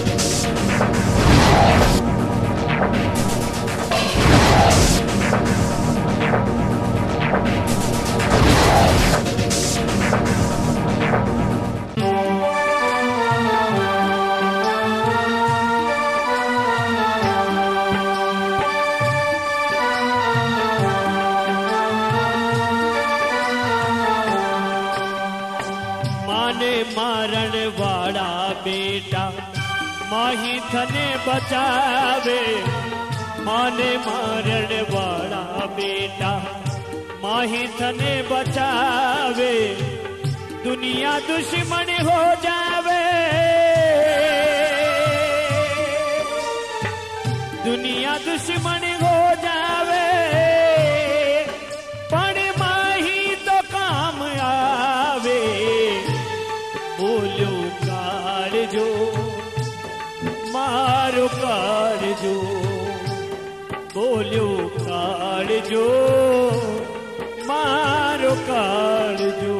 मारण वाला बेटा माही थने बचावे, माने मारण वाला बेटा माही थने बचावे, दुनिया दुश्मन हो जावे, दुनिया दुश्मन हो जावे, पण माही तो काम आवे। बोलो काळजो मारो काळजो, बोलो काळजो मारो काळजो।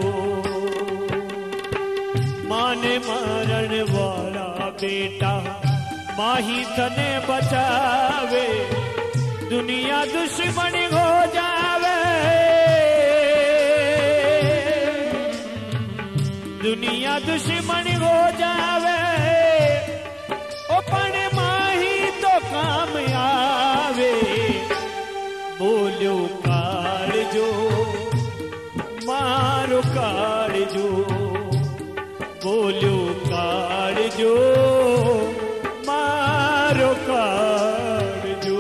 माने मारण वाला बेटा माही थने बचावे, दुनिया दुश्मन हो जावे, दुनिया दुश्मन हो जावे, ओ पण माही तो काम आवे। बोलो काळजो मारो काळजो, बोलो काळजो मारो काळजो।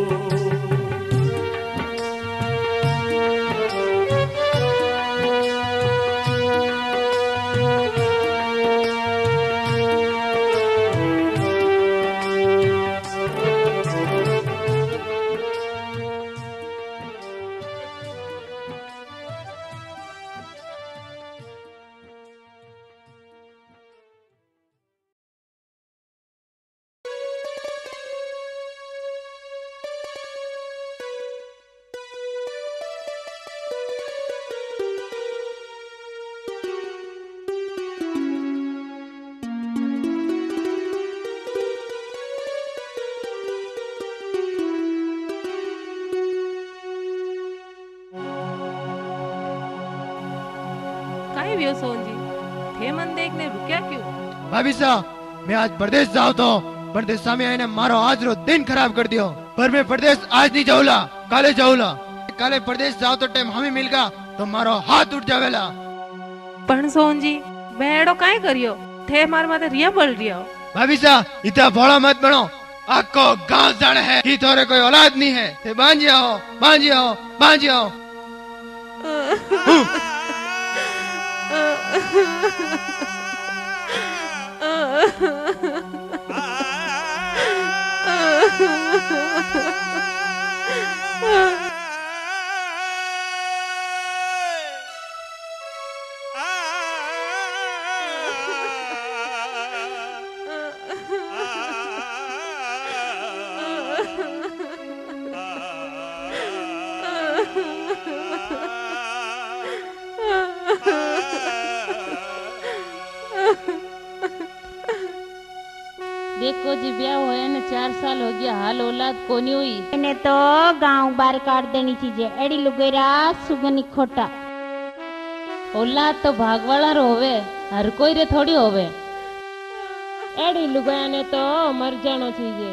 थे मन देखने रुक्या क्यों? भाभी साहब, मैं आज प्रदेश जाऊँ तो प्रदेश सामे आने मारो आज रो दिन खराब कर दियो, पर मैं प्रदेश आज नहीं जाऊला, काले जाऊला। काले प्रदेश जाओ तो टाइम हमें मिलगा तो मारो हाथ उठ जावेला। पण सोन जी बेड़ो काहे करियो? थे मार माते रिया बोल रियो। भाभी साहब, इतना भोला मत बनो, आपको गांव जाने है कि तोरे कोई औलाद नहीं है। ते बांझी आओ, बांझी आओ, बांझी आओ। देखो जी ब्याह होया ने 4 साल हो गया, हाल औलाद कोनी हुई। इन्हें तो गांव बार काट देनी चाहिए। एड़ी लुगेरा सुगनी खोटा। औलाद तो भागवाला रो होवे, हर कोई रे थोड़ी होवे। एड़ी लुगाया ने तो मर जानो चाहिए।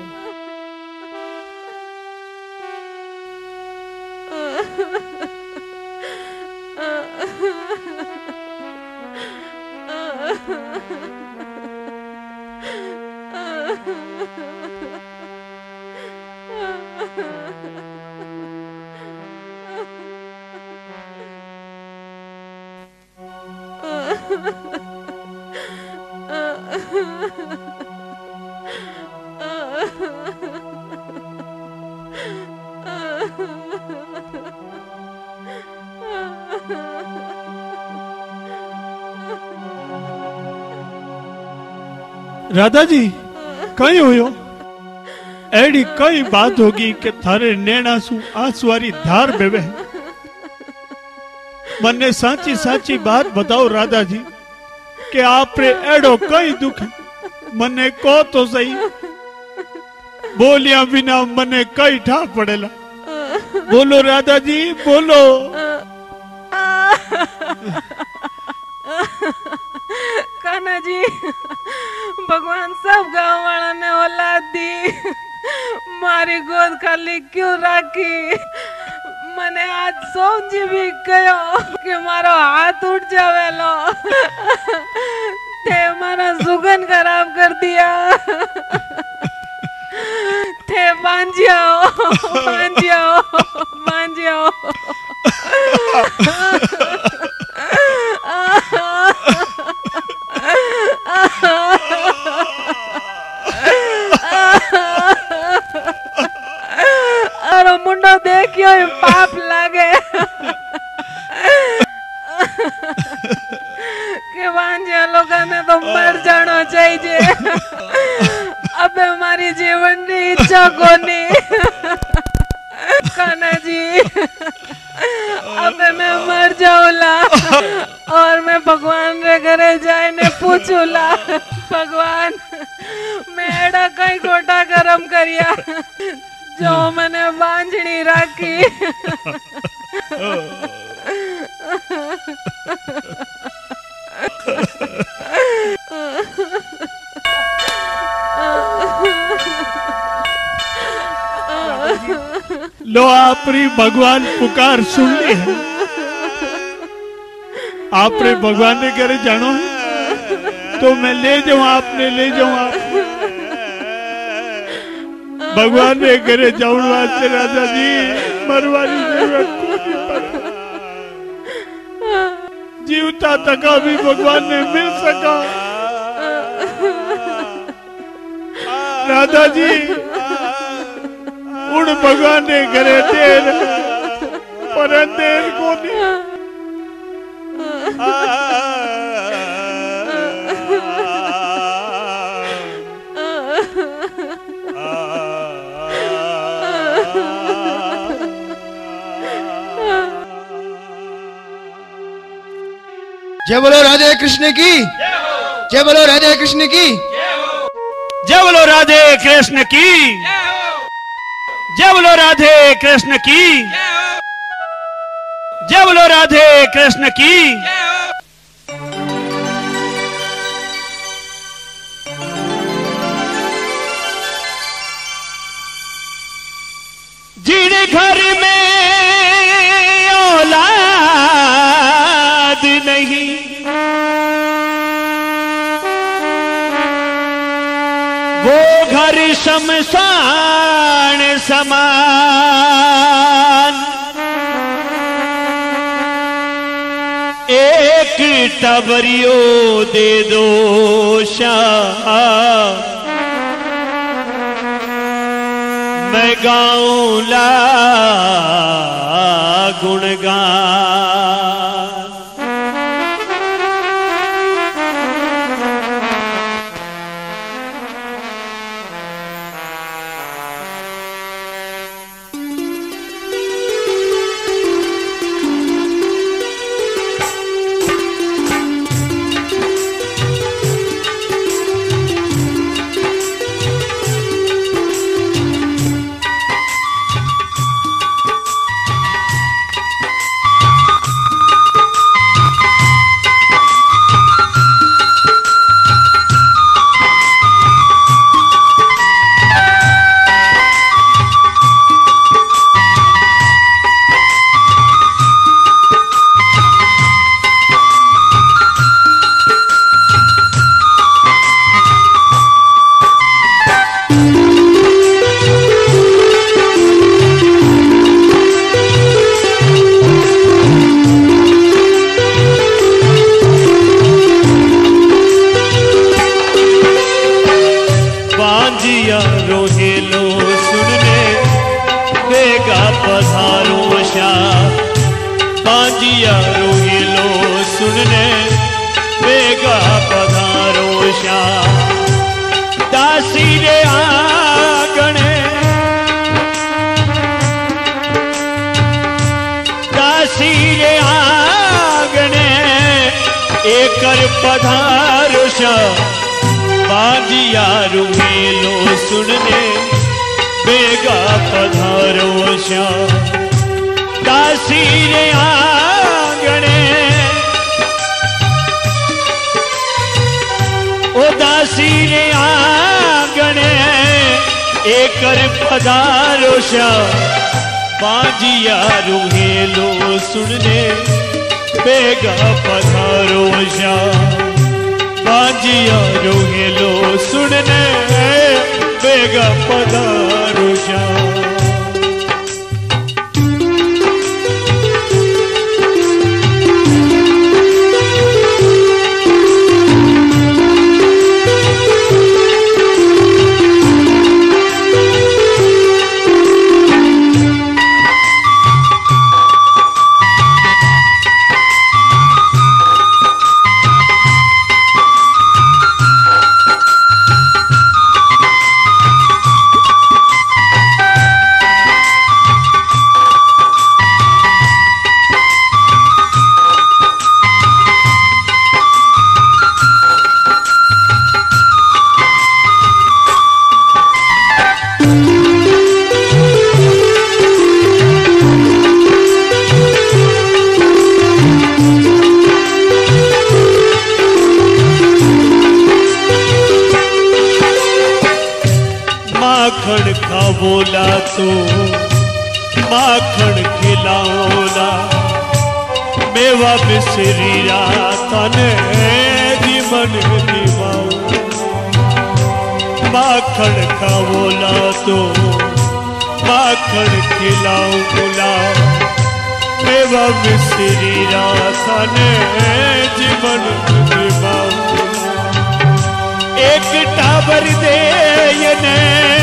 राधा जी कई हुयो? एड़ी कई बात होगी कि थारे नैना सु आंसुआरी धार बेवे। मन्ने साची साची बात बताओ राधा जी कि आप रे एड़ो कई दुख मने को तो सही, बोलिया बिना मने कई ठा पड़ेला। बोलो राधा जी बोलो। कान्हा जी, भगवान सब गांव वाला ने औलाद दी, मारी गोद खाली क्यों राखी? मने आज समझी भी गयो कि मारो हाथ उठ जावेलो, ते मारा सुगन खराब कर दिया। थे मान जाओ, मान जाओ, मान जाओ। अरे मुंडो देखियो पाप लागे के वांझा लोगों ने तो मर जाना चाहिए। अब हमारी जीवन की इच्छा कोनी कान्हा जी, अब मैं मर जाऊला और मैं भगवान रे घरे जाए ने पूछूला, भगवान मैं एड़ा कई गोटा गरम करिया जो मैंने बांझनी राखी। लो आपरी भगवान पुकार सुन ली है। आपने भगवान ने करे जानो है तो मैं ले जाऊं, आपने ले जाऊं आप भगवान ने करे जाऊं वास्ते राजा जी मरवानी जरूरत कोई पर जीवता तका भी भगवान ने मिल सका। राधा जी उन भगवान ने घरे देर पर देर को नहीं। जय बोलो राधे कृष्ण की, जय बोलो राधे कृष्ण की, जय बोलो राधे कृष्ण की, जय बोलो राधे कृष्ण की, जय बोलो राधे कृष्ण की। जिन घर में औलाद नहीं वो घर शमशान समान। एक टबरियो दे दो शाह मैं गाऊं ला गुणगान। बाजिया रुमेलो सुनने बेगा पधारो श्याम दासी रे आंगणे ओ दासी रे आंगणे एकर पधारो श्याम बाजिया रुमेलो सुनने बेगा पधारो श्याम बाजिया रुमेलो सुनने बेगा पधारो श्याम माखण खावोला तो माखण खिलाओला मेवा मिसरीरा तने जीवन दिवाओ माखण खावोला तो माखण खिलाओला मेवा मिसरीरा तने जीवन दिवाओ एक टाबर दे ने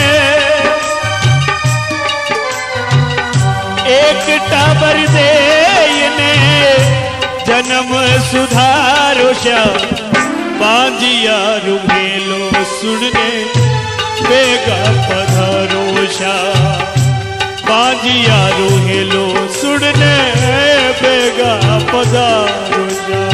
एक टाबर दे ने जन्म सुधारो श्याम बाजिया रुमेलो सुनने बेगा पधारो श्याम बाजिया रुमेलो सुनने बेगा पधारो श्याम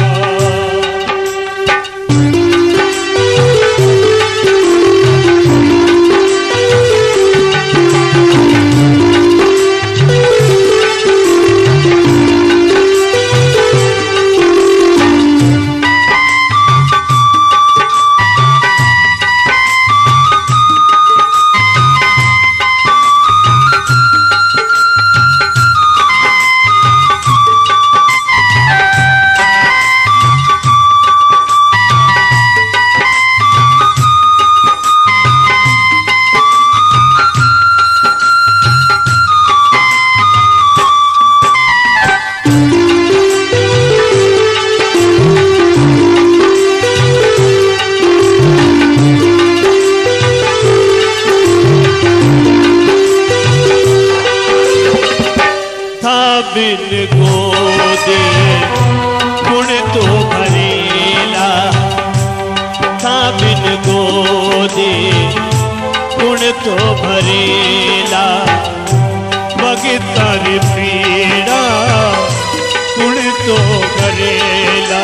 बिन गोदे गुण तो भरेला था बिन गोदे गुण तो भरेला बगितर पीड़ा गुण तो भरेला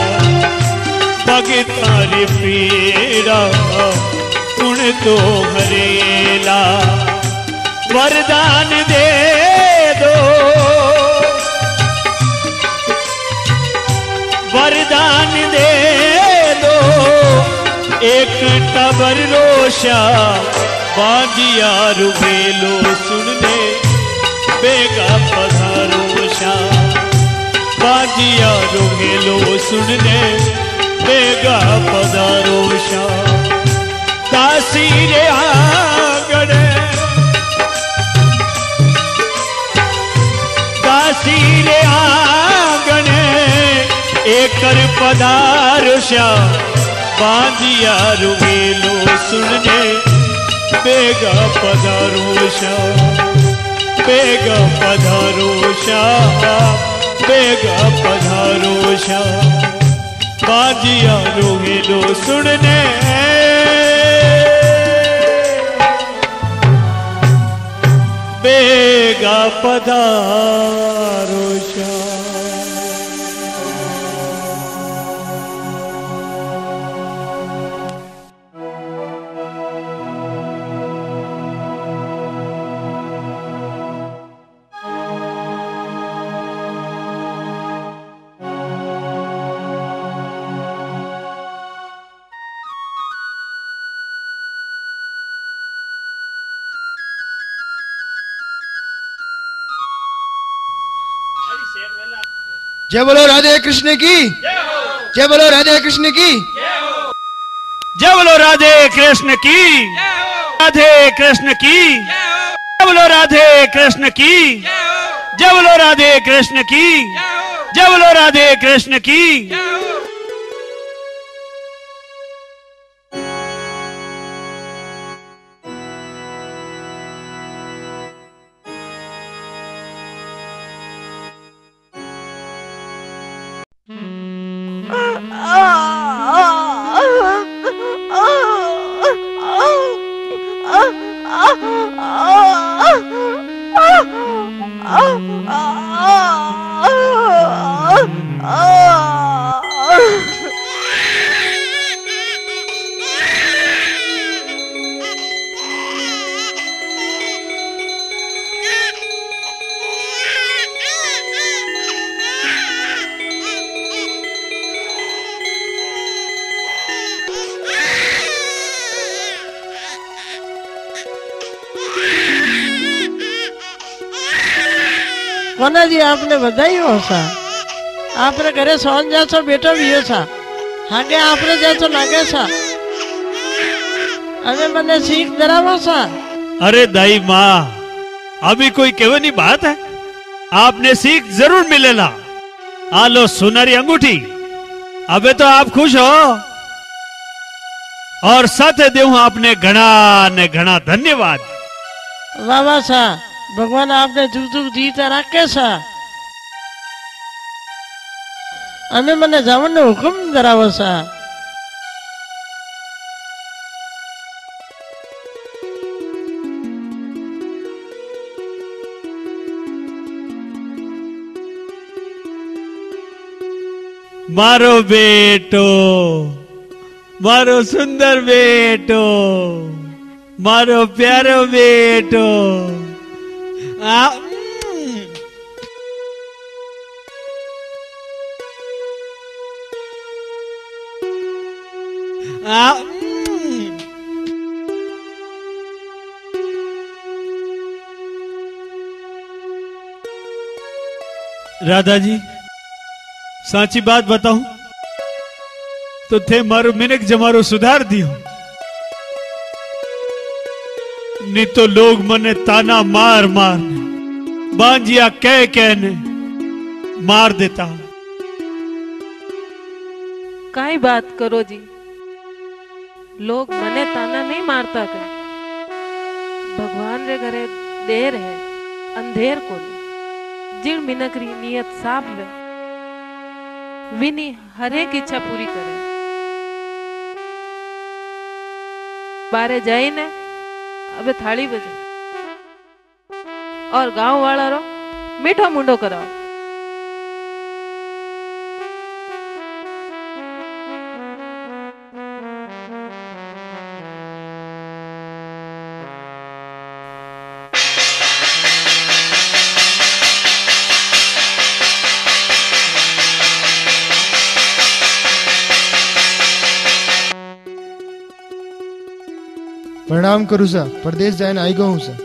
बगितर पीड़ा गुण तो भरेला वरदान दे दो वरदान दे दो एक टबर रोशा बाजिया रुमेलो सुनने बेगा पधारो श्याम बाजिया रुमेलो सुनने बेगा पधारो श्याम दासी रे आंगणे दासी रे आंगणे एकर पधारो श्याम बाजिया रुमेलो सुनने बेगा पधारो श्याम बेगा पधारो श्याम बेगा पधारो श्याम बाजिया रुमेलो सुनने बेगा पधारो श्याम। जय बोलो राधे कृष्ण की, जय बोलो राधे कृष्ण की, जय बोलो राधे कृष्ण की, राधे कृष्ण की, जय बोलो राधे कृष्ण की, जय बोलो राधे कृष्ण की, जय बोलो राधे कृष्ण की। कोना जी आपने बधाई हो सा, आपने घरे सोन जासो बेटो भी हो सा, हागे आपने जैसो लागे सा, अबे मने सीख दरावो सा। अरे दाई माँ, अभी कोई कहनी बात है, आपने सीख जरूर मिलेला। आलो सुनहरी अंगूठी, अबे तो आप खुश हो और साथ देऊ आपने घना ने घना धन्यवाद। वाह वाह सा, भगवान आपने जुग जुग जीता राखे सा। अने मने जावन हुकुम धरावो सा। मारो बेटो, मारो सुंदर बेटो, मारो प्यारो बेटो। राधा जी, साची बात बताऊं तो थे मारो मिनक जमारो सुधार दियो, नहीं तो लोग मने ताना मार मार बांजिया कह ने मार देता। काई बात करो जी, लोग मने ताना नहीं मारता कर। भगवान रे घरे देर है अंधेर को जिन मिनकरी नियत साफ वे विनी हरेक इच्छा पूरी करे। बारे जाई ने अबे थाली बजे और गांव वाला रो मीठो मुंडो कराओ। प्रणाम करू सा, परदेश जाए आई गो हूँ सा।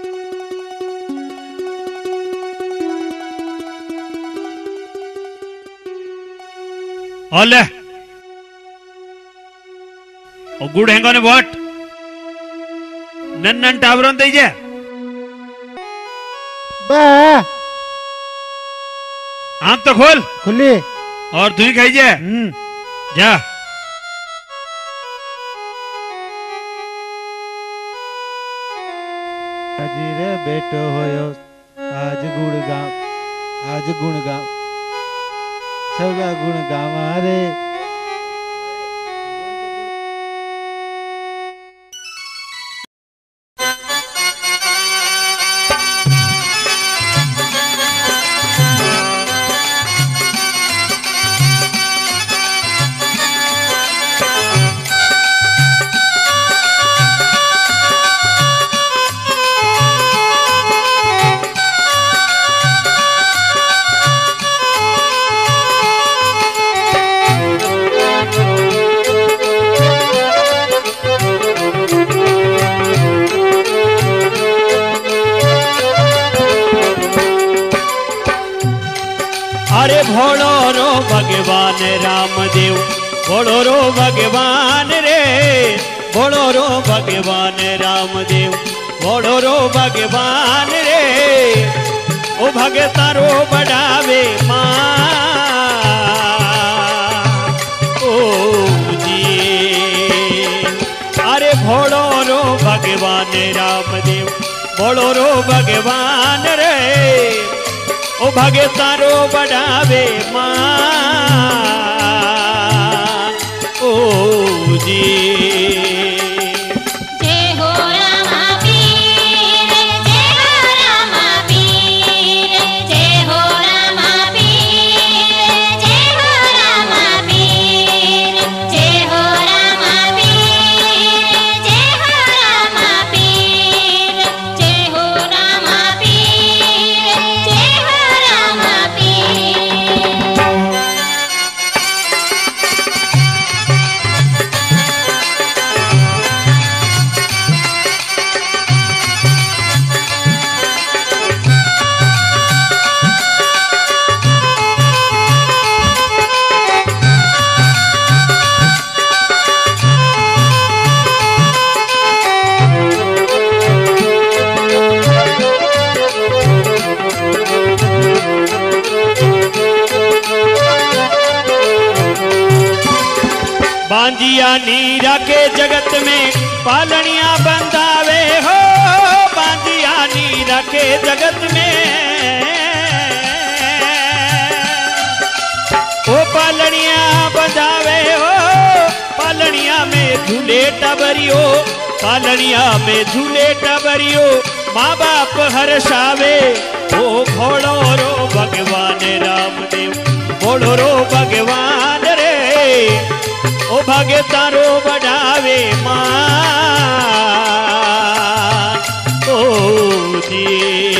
ओले ओ गुड़ हेंगो ने वोट नन्न टावरन दई जे बा आंख तो खोल खुली और तू ही खाई जे जा। रे बेटो होयो आज गुण गाँव सबका गुण गावा रे। भोलो रो भगवान रामदेव, भोलो रो भगवान रे, भोलो रो भगवान रामदेव, भोलो रो भगवान रे। ओ भगता रो बढ़ावे मां ओ जी। अरे भोलो रो भगवान रामदेव, भोलो रो भगवान रे। ओ भगता रो बढ़ावे मां ओ जी। बांजिया नीरा के जगत में पालनिया बंधावे हो, बांजिया नीरा के जगत में ओ पालनिया बंधावे हो। पालनिया में झूले टबरियो, पालनिया में झूले टबरियो, माँ बाप हर्षावे। ओ भोलो रो भगवान रामदेव, भोलो रो भगवान रे। ओ भगता रो बढ़ावे मां ओ जी।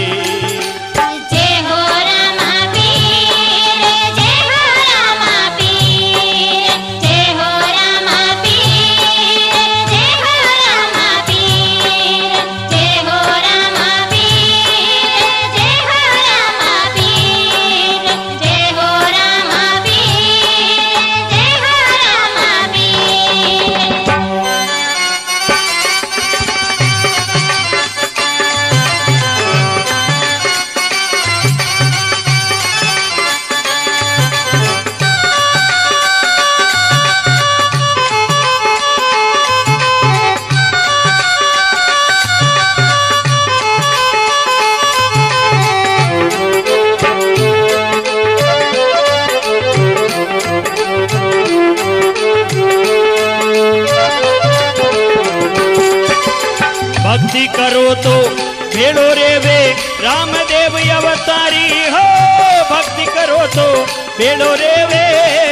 भक्ति करो तो भेड़ो रे वे रामदेव अवतारी हो, भक्ति करो तो भेड़ो रे वे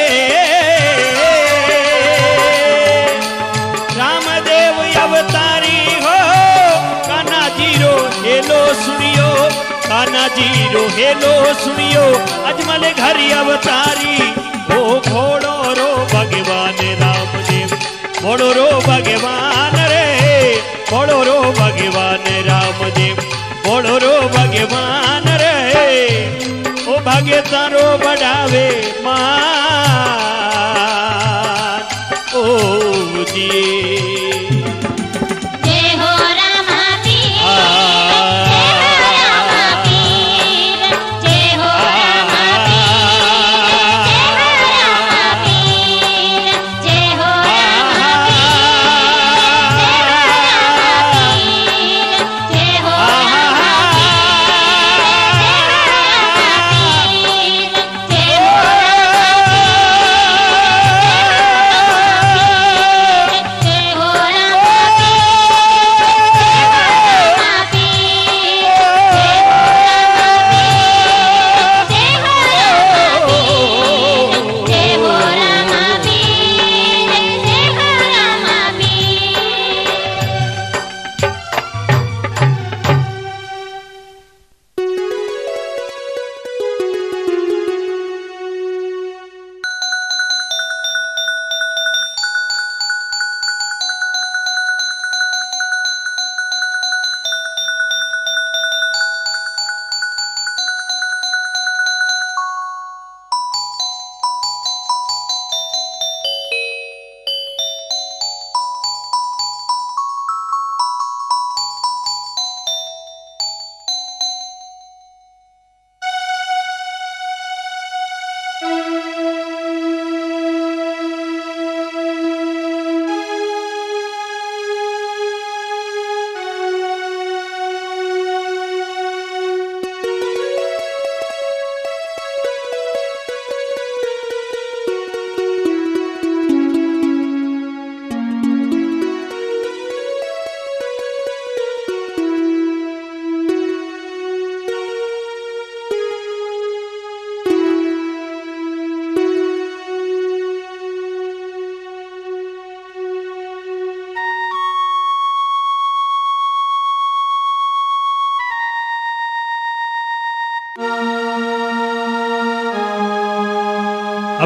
रामदेव अवतारी हो। कान्हा जीरो हेलो सुनियो, कान्हा जीरो हेलो सुनियो, अजमल घर अवतारी। ओ घोड़ो रो भगवान रामदेव, घोड़ो रो भगवान रे, घोड़ो रो भगवान रामदेव, घोड़ो रो भगवान रे। ओ भगता रो बढ़ावे मां ओ जी।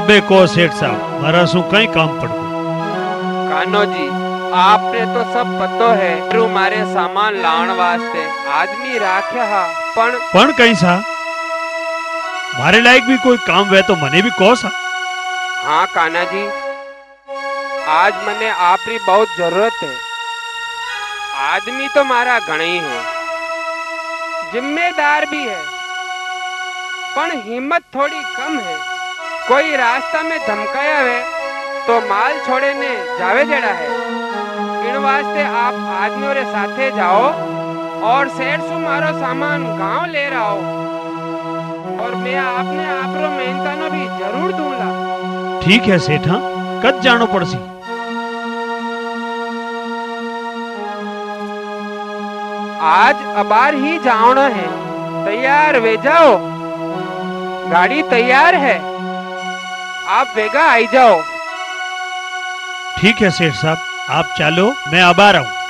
अबे को सेठ साहब मारा सु कई काम पड़ गयो। कान्हो जी आपने तो सब पतो है रू मारे सामान लाण वास्ते आदमी राख्या हा पण कई सा मारे लायक भी कोई काम वे तो मने भी को सा। हाँ कान्हा जी आज मने आपरी बहुत जरूरत है। आदमी तो मारा घणे ही है, जिम्मेदार भी है, पण हिम्मत थोड़ी कम है। कोई रास्ता में धमकाया है तो माल छोड़े ने जावे जेड़ा है। इन वास्ते आप आदमियों रे साथे जाओ और सेठ सु मारो सामान गांव ले रहो और मैं आपने आपरो मेहनतानो भी जरूर दूंगा। ठीक है सेठ, हाँ कद जानो पड़सी। आज अबार ही जाना है, तैयार वे जाओ। गाड़ी तैयार है, आप वेगा आई जाओ। ठीक है सेठ साहब, आप चलो मैं अब आ रहा हूं।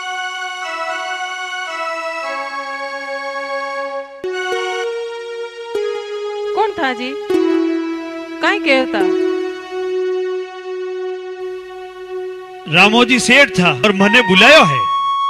कौन था जी? कहीं कहता? रामोजी सेठ था और मने बुलायो है।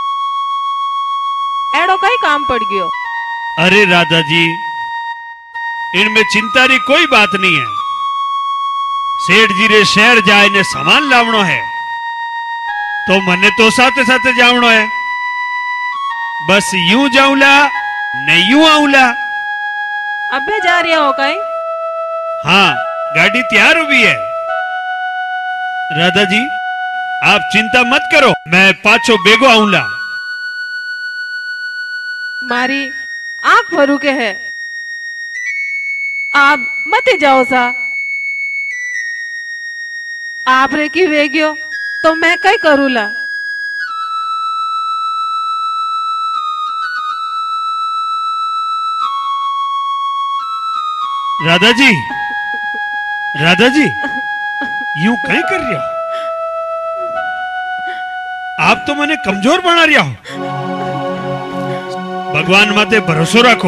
एड़ो कई काम पड़ गयो? अरे राधा जी इनमें चिंता री कोई बात नहीं है। सेठ जी रे शहर जाए ने सामान लावणो है तो मने तो साथे साथे जावणो है। बस यूं जाऊला न यूं आऊला। अबे जा रहे हो कहीं? हाँ गाड़ी तैयार हुई है। राधा जी आप चिंता मत करो, मैं पाछो बेगो आऊंला। मारी आंख भरू के है, आप मत जाओ सा। आप रे की वेगियो तो मैं कई करूला। राधा जी, राधा जी यूं कहीं कर रहे हो? आप तो मने कमजोर बना रहा हो। भगवान माते भरोसो रखो।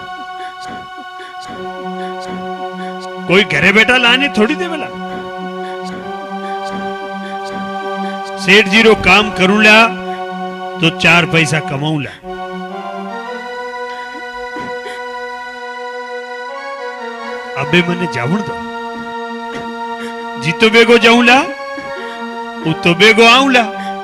कोई घरे बैठा लाने थोड़ी दे वाला। सेठ जीरो काम करूला तो 4 पैसा कमाऊला। अबे मने जावण दो। जीतो बेगो जाऊला उतो बेगो आऊला।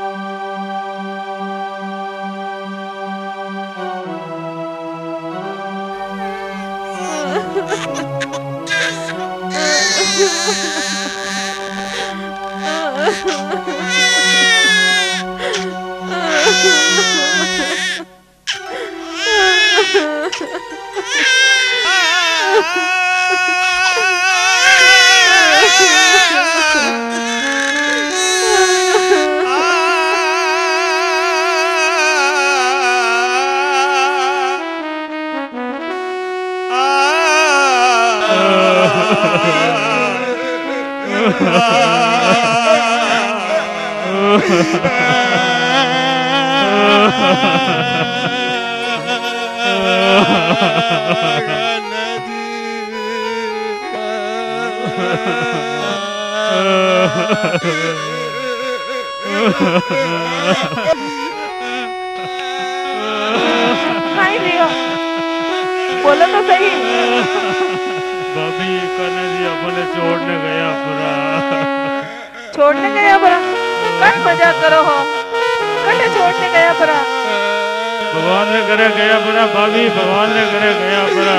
बोलो तो सही। भाभी कान्हा जी अपने छोड़ने गया पूरा। छोड़ने गया परा? कई मजाक करो हो। कटे छोड़ने गया परा? भगवान ने करे गया परा भाभी, भगवान ने करे गया परा।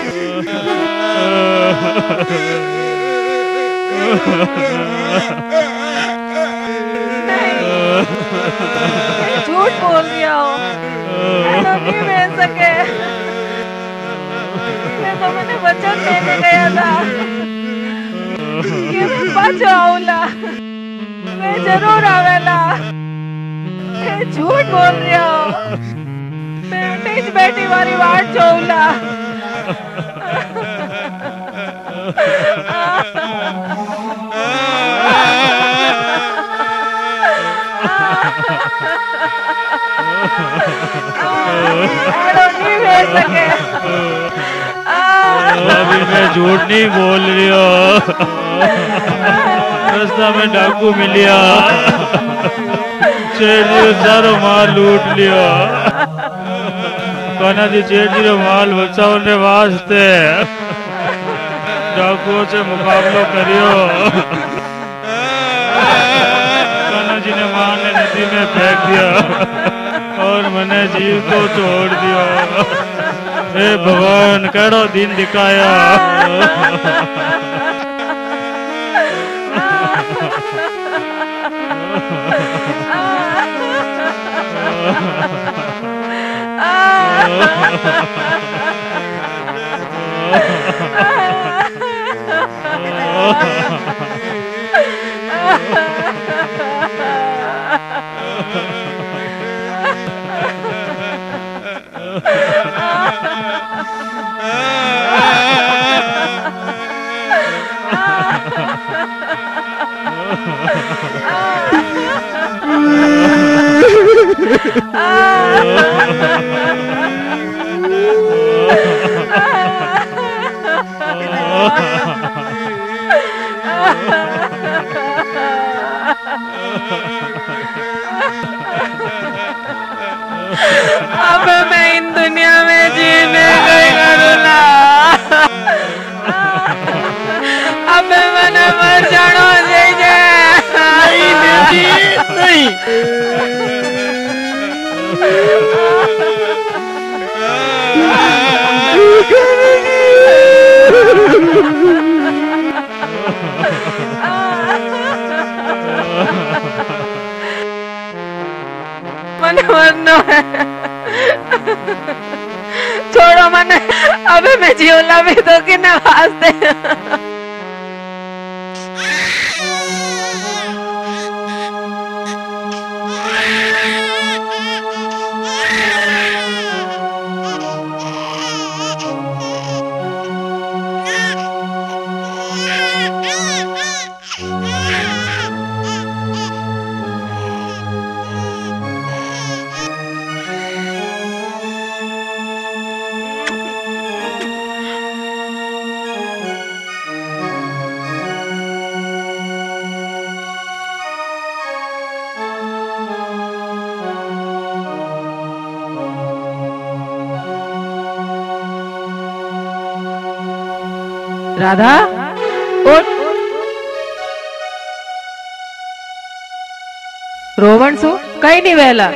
नहीं, झूठ बोल दिया हो। ऐसा नहीं मिल सके। मैं तो मैंने वचन देने गया था कि मैं पाछो आऊला, मैं जरूर आवेला। मैं झूठ बोल रहा हूँ। मैं नीच बैठी वाली वाट जोऊला। नहीं भेज सके। अभी मैं झूठ नहीं बोल रही हूँ। रास्ता में डाकू मिलिया, सेठ जी सारो माल लूट लिया। कान्हा जी सेठ जी रो माल बचाने वास्ते डाकुओं से मुकाबलो करियो। कान्हा जी ने माल ने नदी में फेंक दिया और मैंने जीव को छोड़ दिया। हे भगवान केड़ो दिन दिखाया। अब मैं इन दुनिया में जीने गई करूँगा। अब मैंने मर जाना चाहिए। नहीं बेटी नहीं। मने मरना है। छोड़ो मने, अबे मैं जीवला भी तो कि न वास्ते। राधा उठ। रोवण सो कहीं नहीं वहला।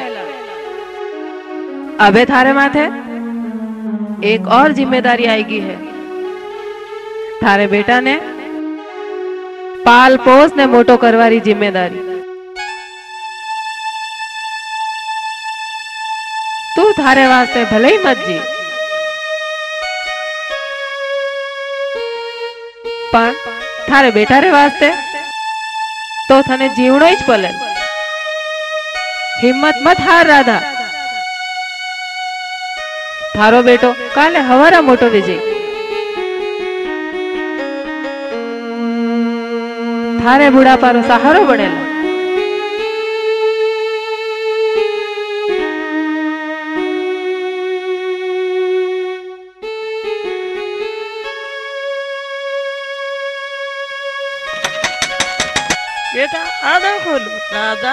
अबे थारे माथे एक और जिम्मेदारी आएगी है। थारे बेटा ने पाल पोस ने मोटो करवारी जिम्मेदारी। तू थारे वास्ते भले ही मत जी, पर थारे बेटा रे वास्ते तो थने जीवणो ही पड़े। हिम्मत मत हार राधा। थारो बेटो काले हवारा मोटो विजय। थारे बुढ़ापा रो सहारो बनेला। बेटा आधा खोलो दादा।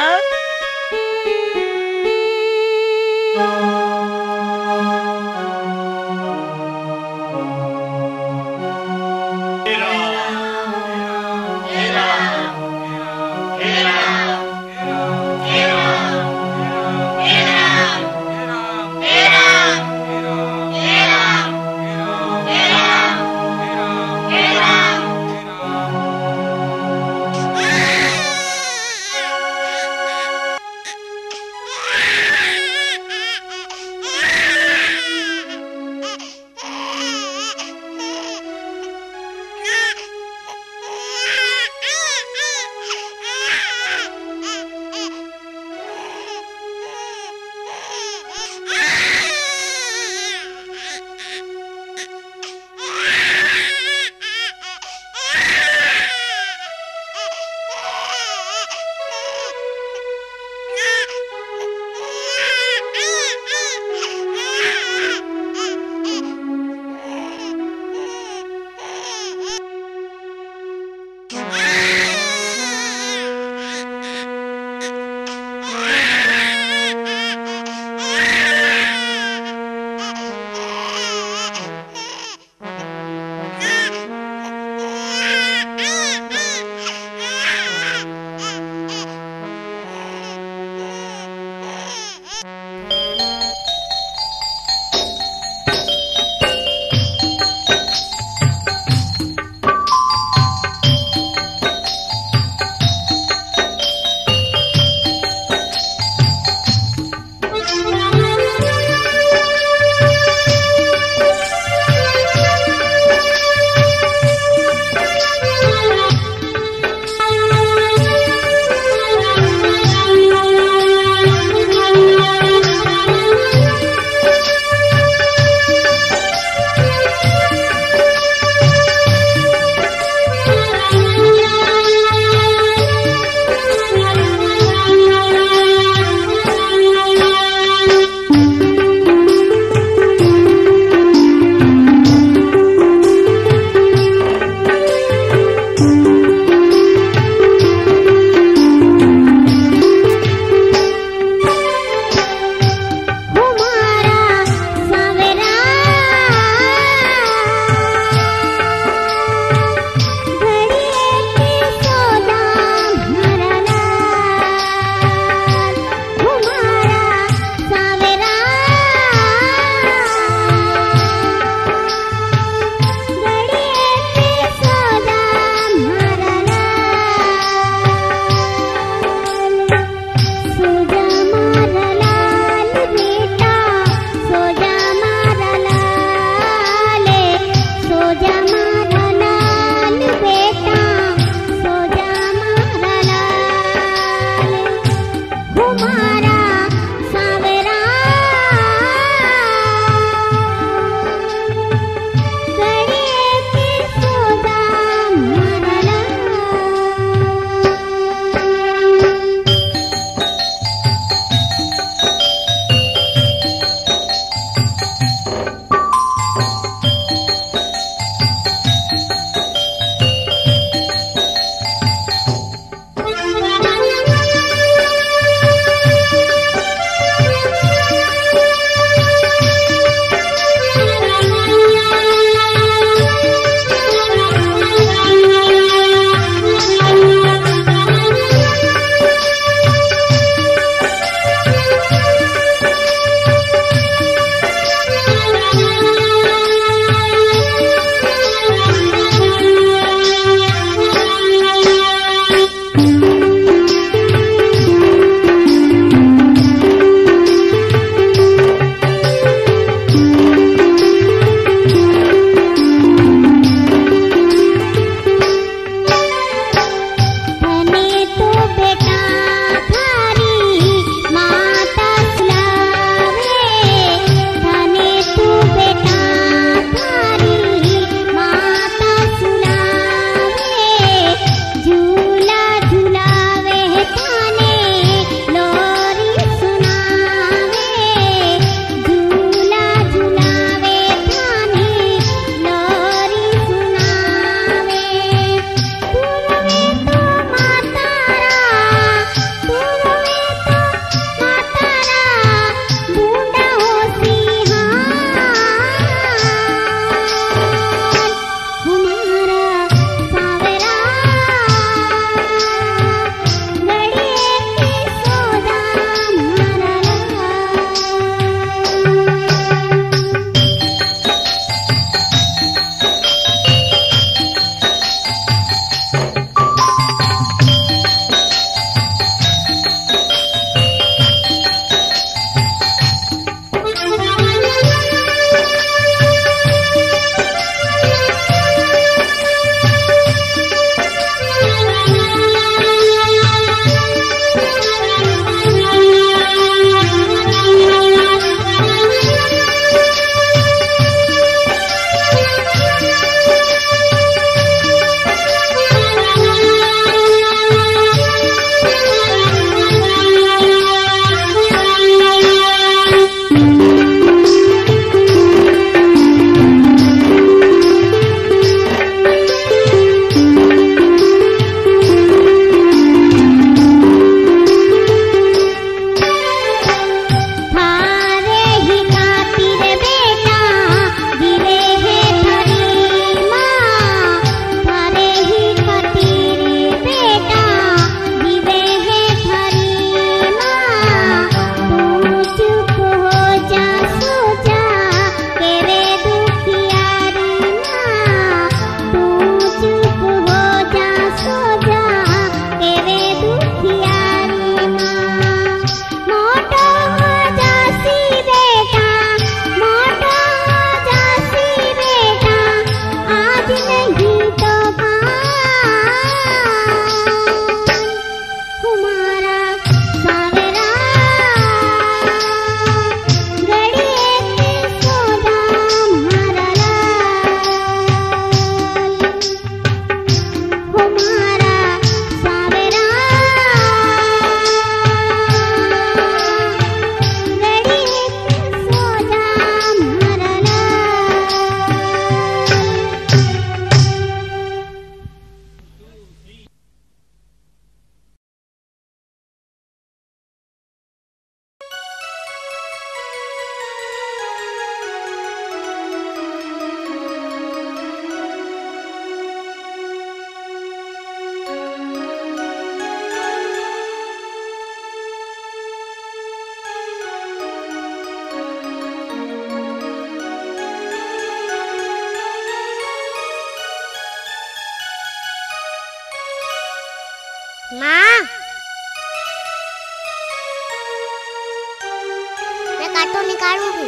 कांटो निकालूंगी।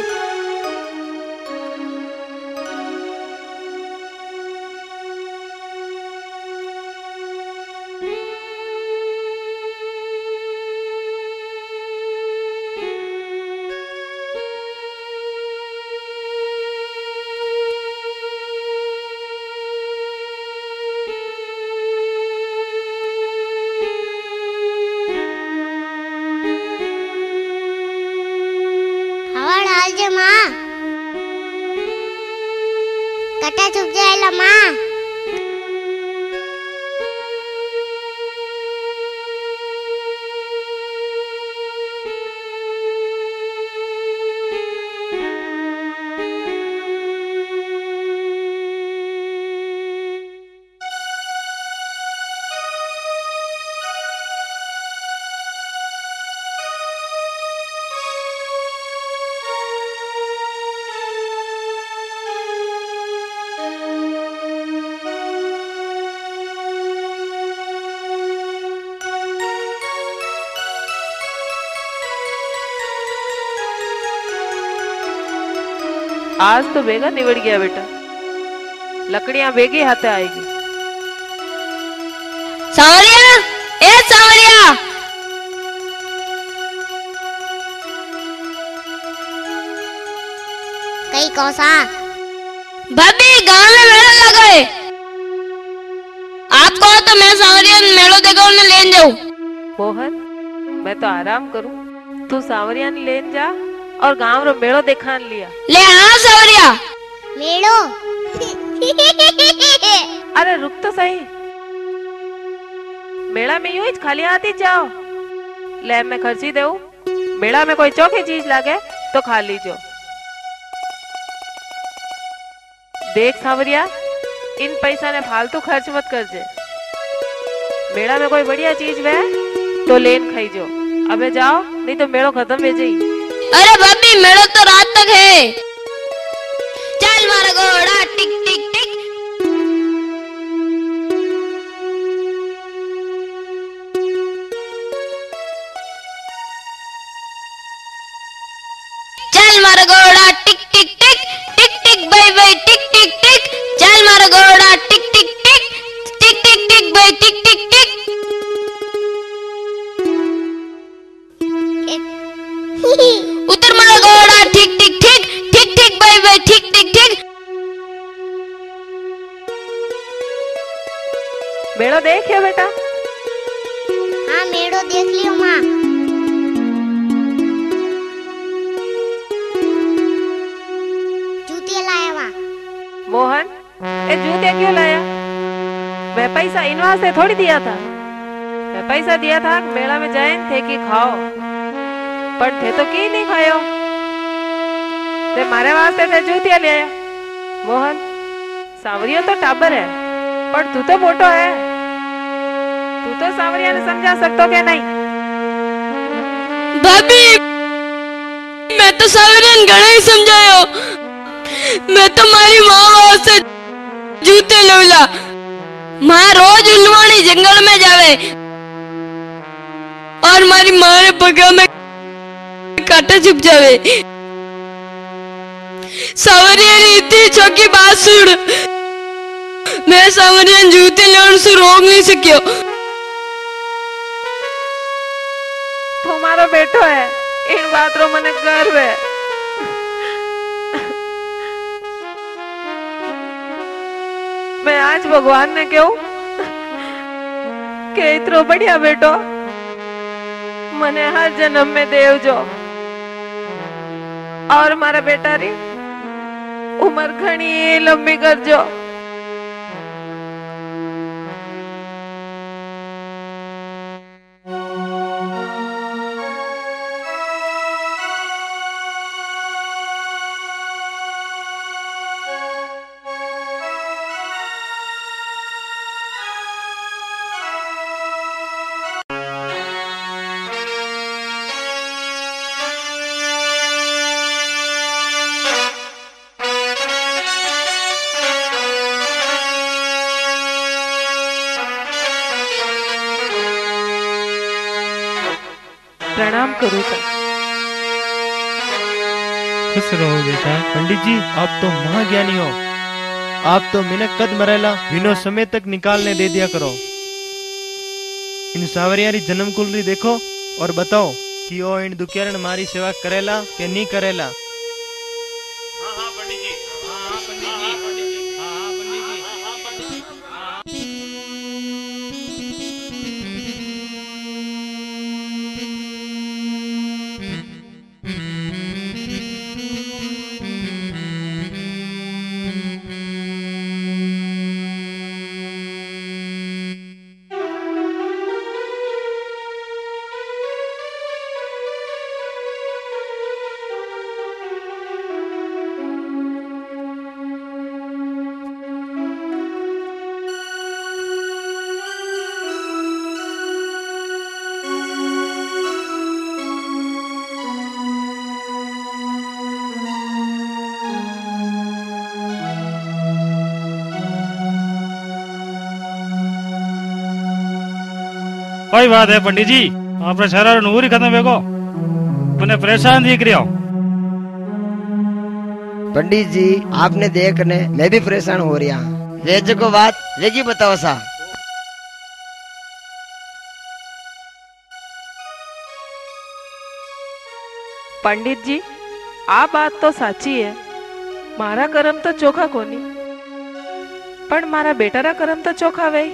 हवा डाल जे माँ, कटा चुप जाएला माँ। आज तो बेगा निबड़ गया बेटा, लकड़ियां बेगी हाथे आएगी। सांवरिया, ए सांवरिया, कई कौसा भाभी गांव में मेला लगा है। आप कहो तो मैं सांवरिया मेलो देखो उन्हें लेन जाऊं। मोहन, मैं तो आराम करूं, तू सांवरिया ने लेन जा और गांव रो मेलो देखान लिया। ले हाँ सांवरिया। मेलो अरे रुक तो सही, मेला में यूं ही खाली हाथ ही जाओ। ले मैं खर्ची देऊ, मेला में कोई चौकी चीज लागे तो खा लीजो। देख सांवरिया, इन पैसा ने फालतू खर्च मत कर जे। मेला में कोई बढ़िया चीज वे तो लेन खाई जो। अबे जाओ, नहीं तो मेलो खत्म हो जाई। अरे भाभी मेलो तो रात तक है। चल मारा घोड़ा टिक टिक टिक। चल मारा घोड़ा टिक टिक टिक, टिक टिक बाई बाई टिक टिक टिक। चल मारा घोड़ा टिक टिक टिक, टिक टिक टिक बाई टिक टिक टिक। उतर मारा घोड़ा ठीक ठीक ठीक, ठीक ठीक बाई बाई ठीक ठीक ठीक। मेलो देखियो बेटा। हाँ मेलो देख लियो माँ। जूते लाया माँ। मोहन, ये जूते क्यों लाया? मैं पैसा इन वास्ते थोड़ी दिया था। मैं पैसा दिया था मेला में जाए थे कि खाओ, पर थे तो की नहीं खायो। ते मारे वास्ते थे जूतिया ले आया। मोहन, सांवरिया तो टाबर है, पर तू तो मोटो है। तू तो सांवरिया ने समझा सकतो के नहीं? भाभी मैं तो सांवरिया ने घणा ही समझायो। मैं तो मारी माँ वास्ते जूते लवला। माँ रोज उलवानी जंगल में जावे और मारी माँ ने पगा में काटा चुप जावे। सांवरिया ने इतनी छोटी बात सुन, मैं सांवरिया जूते लेने से रोक नहीं सकियो। तुम्हारा बेटो है, इन बात रो मने गर्व है। मैं आज भगवान ने क्यों के इतरो बढ़िया बेटो मने हर जन्म में देव जो, और मारा बेटा री उम्र घनी लंबी कर जो। प्रणाम करूँ खुश रहो बेटा। पंडित जी आप तो महाज्ञानी हो, आप तो मैंने कद मरेला बिनो समय तक निकालने दे दिया करो। इन सावरिया री जन्म कुलरी देखो और बताओ कि ओ इन दुखियारण मारी सेवा करेला के नहीं करेला। कोई बात है पंडित जी, आपने सारा नूर ही खत्म बेको मैंने परेशान दिख रहा हूँ। पंडित जी आपने देखने मैं भी परेशान हो रहा। रेज को बात रेगी बताओ सा। पंडित जी आ बात तो साची है, मारा कर्म तो चोखा कोनी पण मारा बेटारा कर्म तो चोखा वे।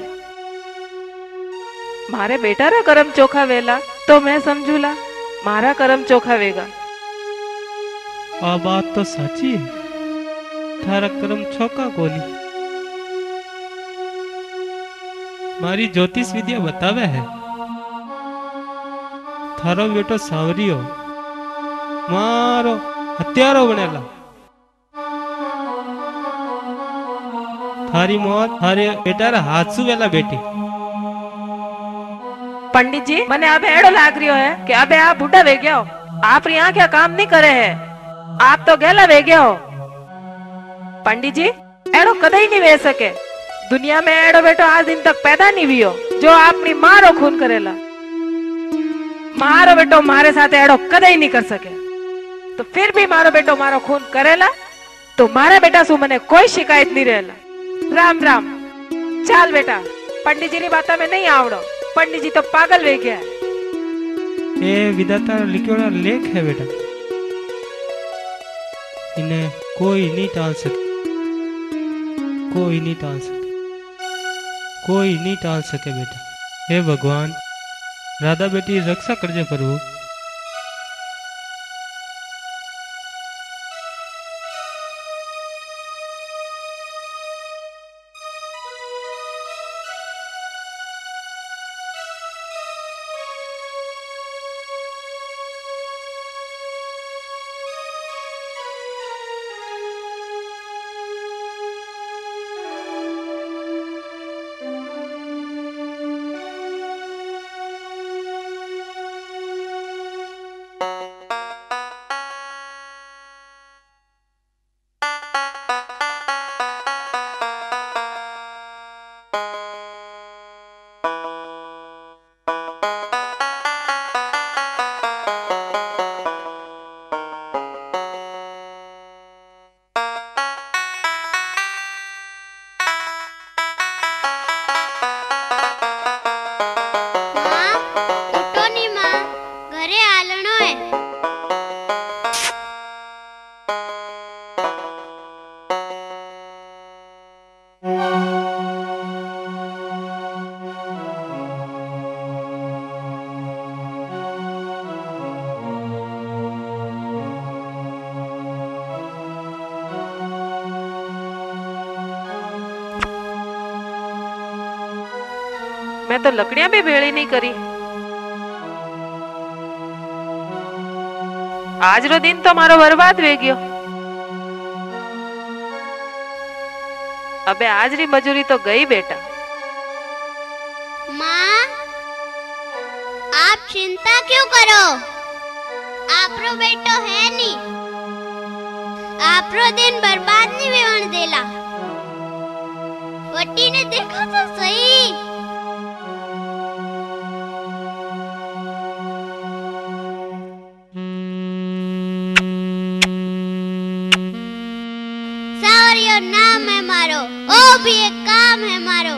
मारे बेटारा कर्म चोखा वेला तो मैं समझूला मारा कर्म चोखा वेगा। आ बात तो साची है, थारा कर्म चोखा कोनी। मारी ज्योतिष विद्या बतावे है थारो बेटो सावरियो मारो हत्यारो बनेला। थारी मौत थारे बेटारा हाथ सु वेला बेटी। पंडित जी मने अब एड़ो लाग रियो है कि अबे आप बूढ़ा वे गया हो, आप यहाँ क्या काम नहीं करे है, आप तो गैला वे गया हो। पंडित जी एड़ो कदे ही नहीं वे सके, दुनिया में एड़ो बेटो आज दिन तक पैदा नहीं हुई हो जो अपनी माँ रो खून करेला। मारो बेटो मारे साथ एड़ो कदे ही नहीं कर सके, तो फिर भी मारो बेटो मारो खून करेला तो मारा बेटा सु मने कोई शिकायत नहीं रहेला। राम राम। चाल बेटा पंडित जी री बाता में नहीं आवड़ो, पंडित जी तो पागल वे गया है। ये विधाता लिखोड़ा लेख है बेटा, इन्हें कोई नहीं टाल सके, कोई नहीं टाल सके, कोई नहीं टाल सके बेटा। हे भगवान राधा बेटी रक्षा करजे प्रभु। मैं तो लकड़ियां भी भेड़ी नहीं करी। आज रो दिन तो मारो बर्बाद वे गयो। अबे आज री मजूरी तो गई बेटा। माँ आप चिंता क्यों करो, आपरो बेटो है नहीं, आपरो दिन बर्बाद नहीं वेवण देला। वटी ने देखा तो सही। बेटो नाम है मारो, ओ भी एक काम है मारो।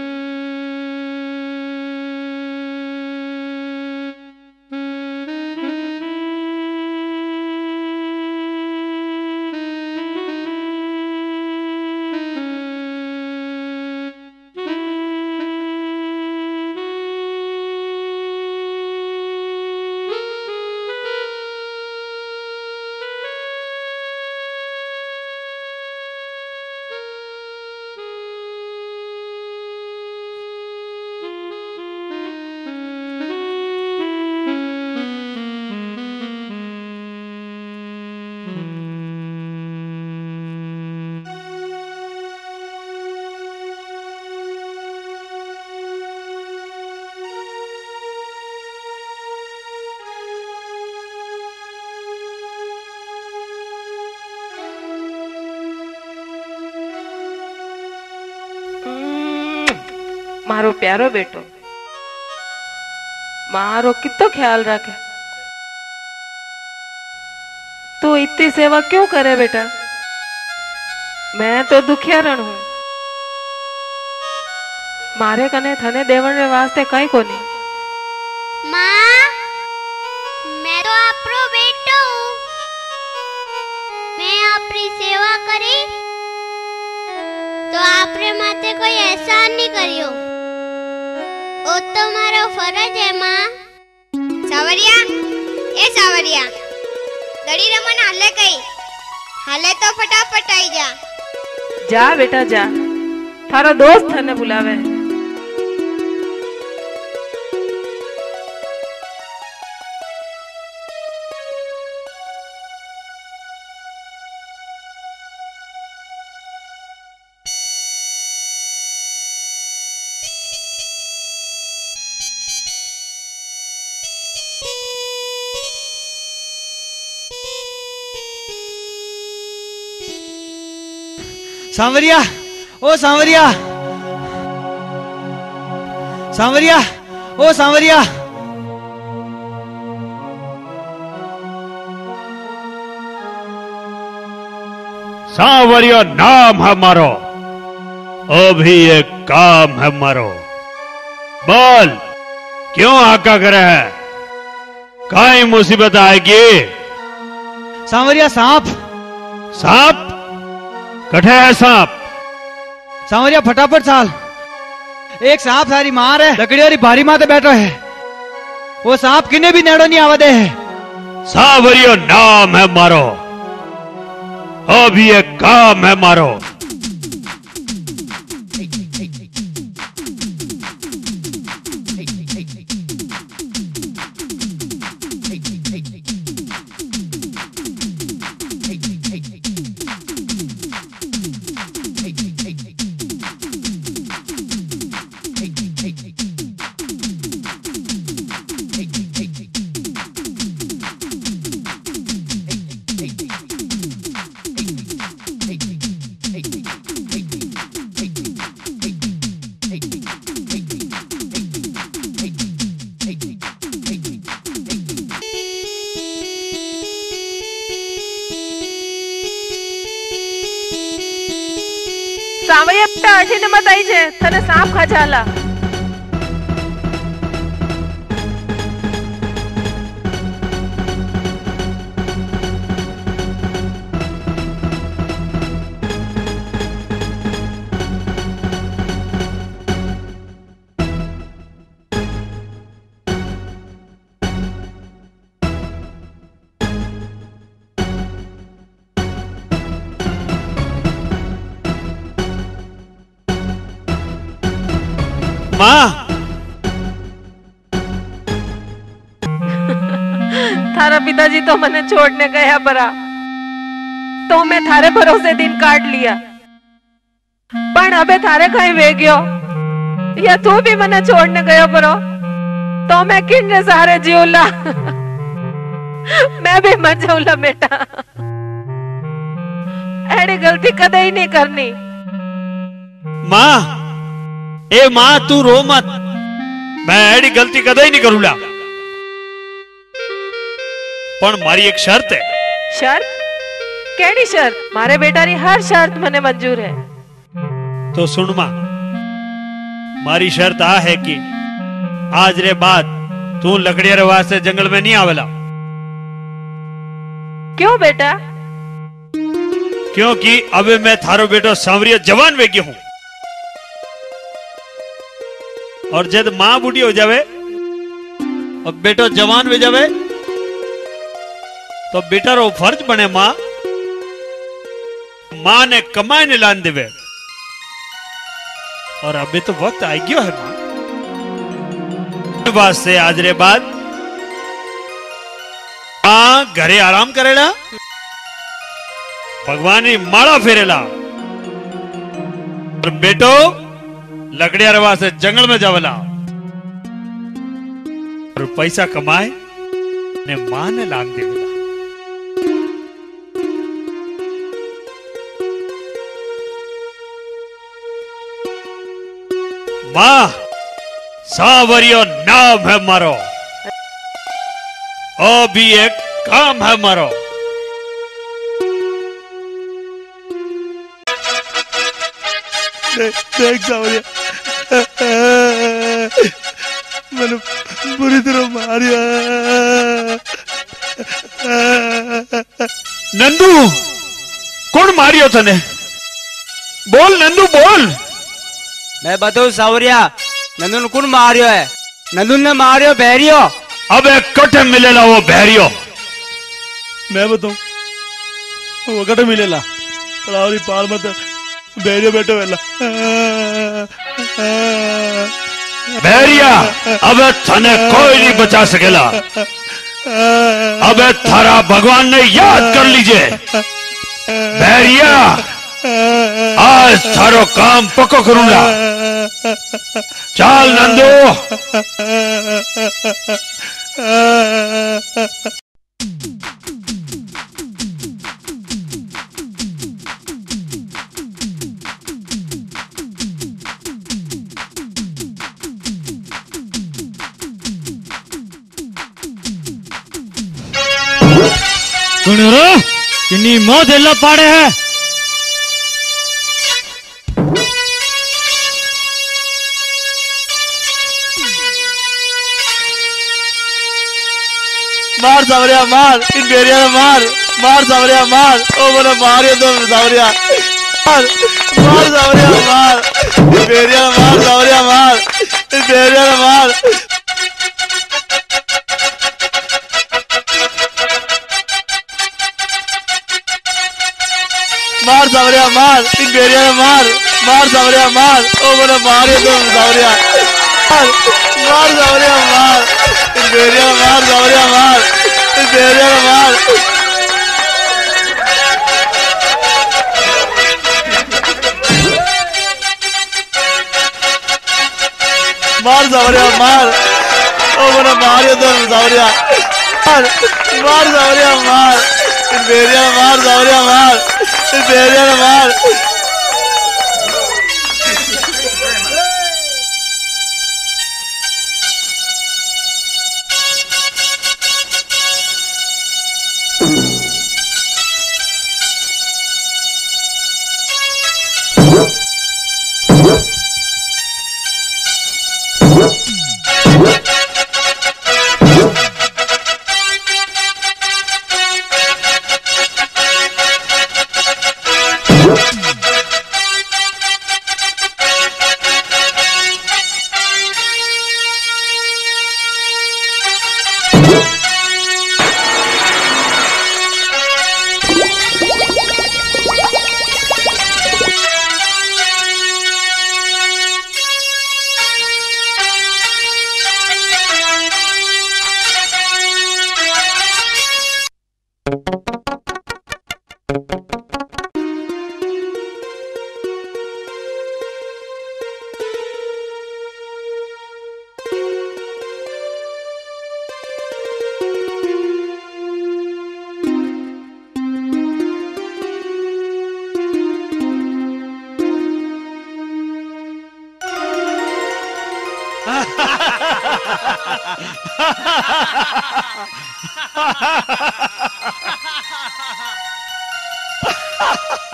मारो प्यारो बेटो, मारो कितो ख्याल रखे। तू इतनी सेवा क्यों करे बेटा? मैं तो दुखियारण हूँ, मारे कने थने देवण वास्ते कई कोनी। माँ, मैं तो आपरो बेटो हूँ, मैं आपरी सेवा करी तो आपरे माथे कोई एहसान नहीं करियो, ओ तो मारो फर्ज है माँ। सावरिया, ए सावरिया, दड़ी रमन हाले कई, हाले तो फटाफट आई जा। जा बेटा जा, थारा दोस्त थने बुलावे। सांवरिया, ओ सांवरिया, सांवरिया, ओ सांवरिया। सांवरिया नाम है मारो, अभी एक काम है मारो। बोल, क्यों आका करे है? काई मुसीबत आएगी? सांवरिया सांप। सांप? कठे है सांप? सांवरिया फटाफट चाल, एक सांप सारी मार है, लकड़ी वाली भारी माते बैठो है, वो सांप किने भी नेड़ो नहीं आवा दे है। सांवरिया नाम है मारो, अभी एक काम है मारो। सांवरिया बेटा अठीने मत आई जे, थने सांप खा जाला। माँ, थारा पिताजी तो मने छोड़ने गया परा, तो मैं थारे भरोसे दिन काट लिया, पण अबे थारे कहीं वे गयो, या तू भी मने छोड़ने गयो परो, तो मैं किन्ने सारे जीवला। मैं भी मर जाऊला बेटा, ऐडी गलती कदे ही नहीं करनी। माँ, ए माँ तू रो मत, मैं ऐडी गलती कदे ही नहीं करूला, पण मारी एक शर्त है। शर्त? केड़ी शर्त? मारे बेटारी हर शर्त मने मंजूर है। तो सुन मां, मारी शर्त आ है कि आज रे बाद तू लकड़िया वास्ते जंगल में नहीं आवेला। क्यों बेटा? क्योंकि अबे मैं थारो बेटो सांवरिया जवान वेगी हूं, और जब मां बूढ़ी हो जावे और बेटो जवान हो जावे तो बेटा रो फर्ज बने मां ने कमाए ने लान देवे। और अभी तो वक्त आ गयो है मां वास्ते आज रे बाद मां घरे आराम करेला, भगवान की माला फेरेला, और बेटो लकड़िया रवा से जंगल में जावला और पैसा कमाए ने मां ने लांग देवेला। मां सांवरियो नाम है मारो, और भी एक काम है मारो। देख सांवरिया, मैंने बुरी तरह मारिया। नंदू, कौन मारियो तने? बोल नंदू बोल। मैं बताऊं सांवरिया, नंदू ने कौन मारियो है? नंदू ने मारियो बहरियो। अबे कटे मिलेला वो बहरियो? मैं बताऊं वो कटे मिलेला? रावरी पाल मत बहरियो बैठो वेला। बहरिया, अबे थने कोई नहीं बचा सकेला। अबे थारा भगवान ने याद कर लीजिए। बहरिया, आज थारो काम पक्को करूंगा। चल नंदू। सुनो, किन्नी मोह दिला पाड़े है। मार सांवरिया मार, इन बेरिया ने मार, मार सांवरिया मार। ओ बोले मारियो तो सांवरिया मार, मार सांवरिया मार, इन बेरिया ने मार सांवरिया मार, इन बेरिया ने मार। मार सांवरिया मार, इन बेरिया ने मार, मार सांवरिया मार। ओ बोले मारियो तो सांवरिया मार, मार सांवरिया मार, इन बेरिया ने मार सांवरिया मार, इन बेरिया ने मार। मार सांवरिया मार, ओ बोले मारियो तो सांवरिया मार, मार सांवरिया मार, इन बेरिया ने मार सांवरिया मार, इन बेरिया ने मार।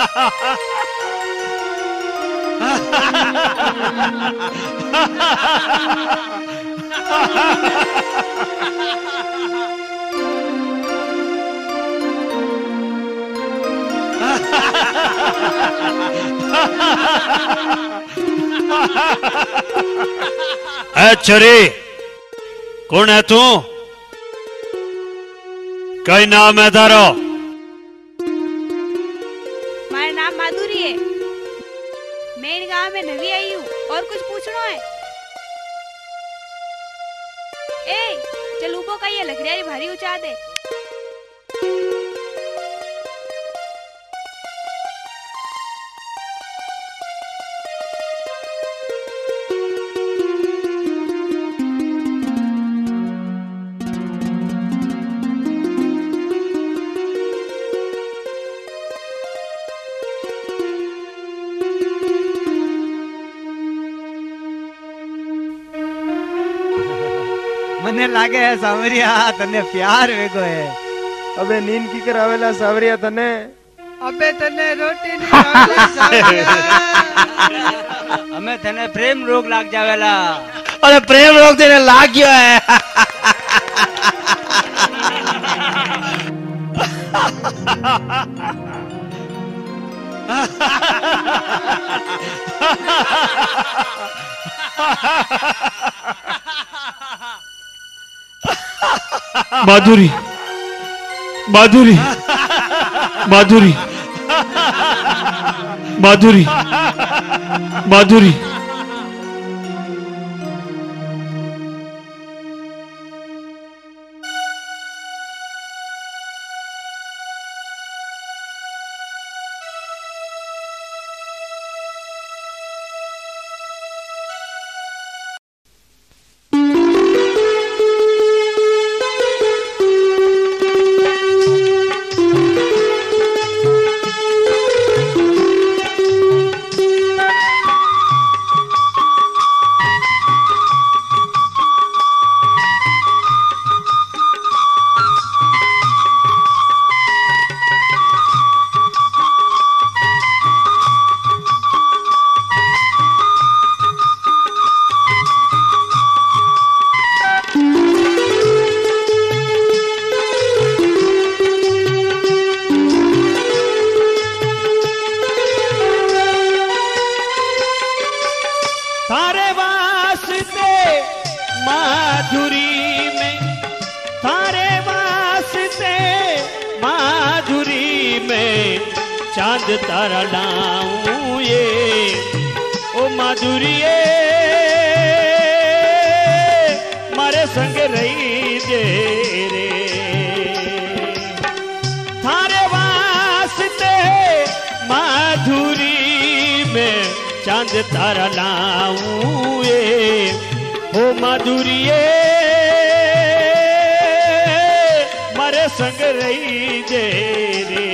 छोरी कौन है तू? कई नाम है तारो? मेरा नाम माधुरी है। मैं इन गांव में नवी आई हूँ। और कुछ पूछना है? ए चल ऊपर का ये लकड़ियारी भारी उछा दे। मने लागे है सावरिया तने प्यार वेगो है। अबे नींद की करावेला सावरिया तने? अबे तने रोटी नहीं खावेला सावरिया। हमें तने प्रेम रोग लाग जावेला। अरे प्रेम रोग तेरे लाग गयो है। माधुरी माधुरी माधुरी माधुरी माधुरी थारे वास्ते माधुरी में, थारे वास्ते माधुरी में चांद तारा लाऊं ये ओ माधुरी मारे संग रही दे रे। थारे वास्ते माधुरी में चांद तारा लाऊं ये ओ माधुरी मारे संग रही दे रे।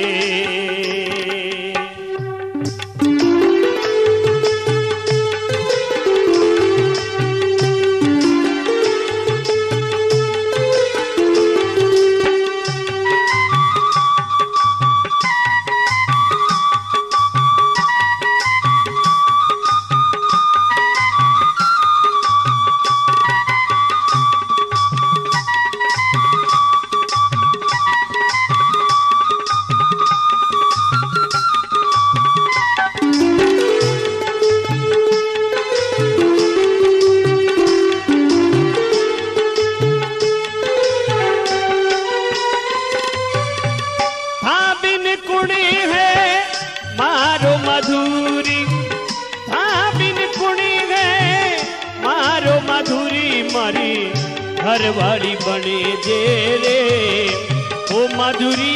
घरवाड़ी बने जे रे ओ माधुरी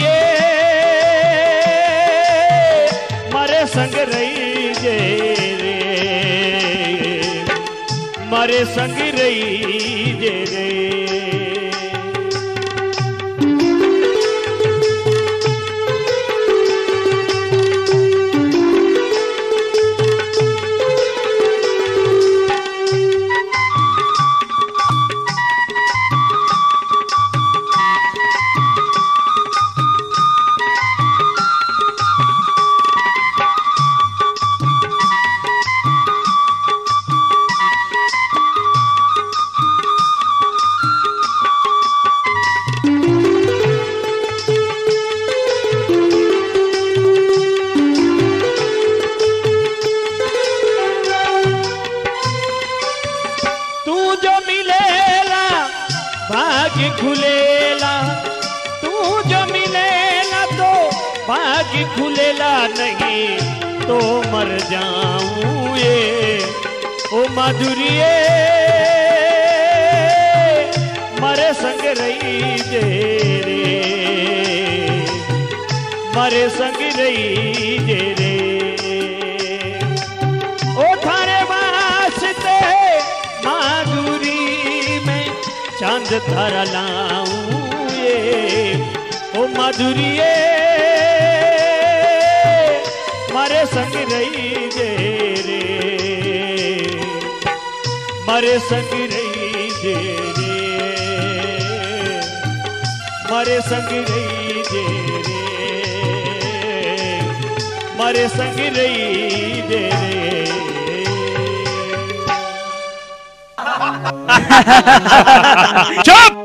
मारे संग रही जे रे, मारे संग रही जे रे। खुलेला नहीं तो मर जाऊं ये ओ माधुरिये मारे संग रही जे रे मारे संग रही जे रे ओ थारे वास्ते माधुरी में चांद तारा लाऊं ये ओ माधुरिये मारे संग रही जे रे मारे संग रही जे रे मारे संग रही जे रे मारे संग रही जे रे चुप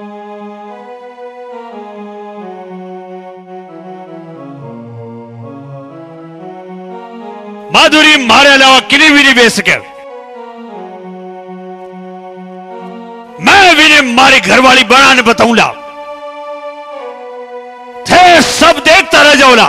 माधुरी मारे अलावा किन्हीं भी नहीं बेच सके मैं भी ने मारी घरवाली बनाने बताऊंगा थे सब देखता रह जाऊला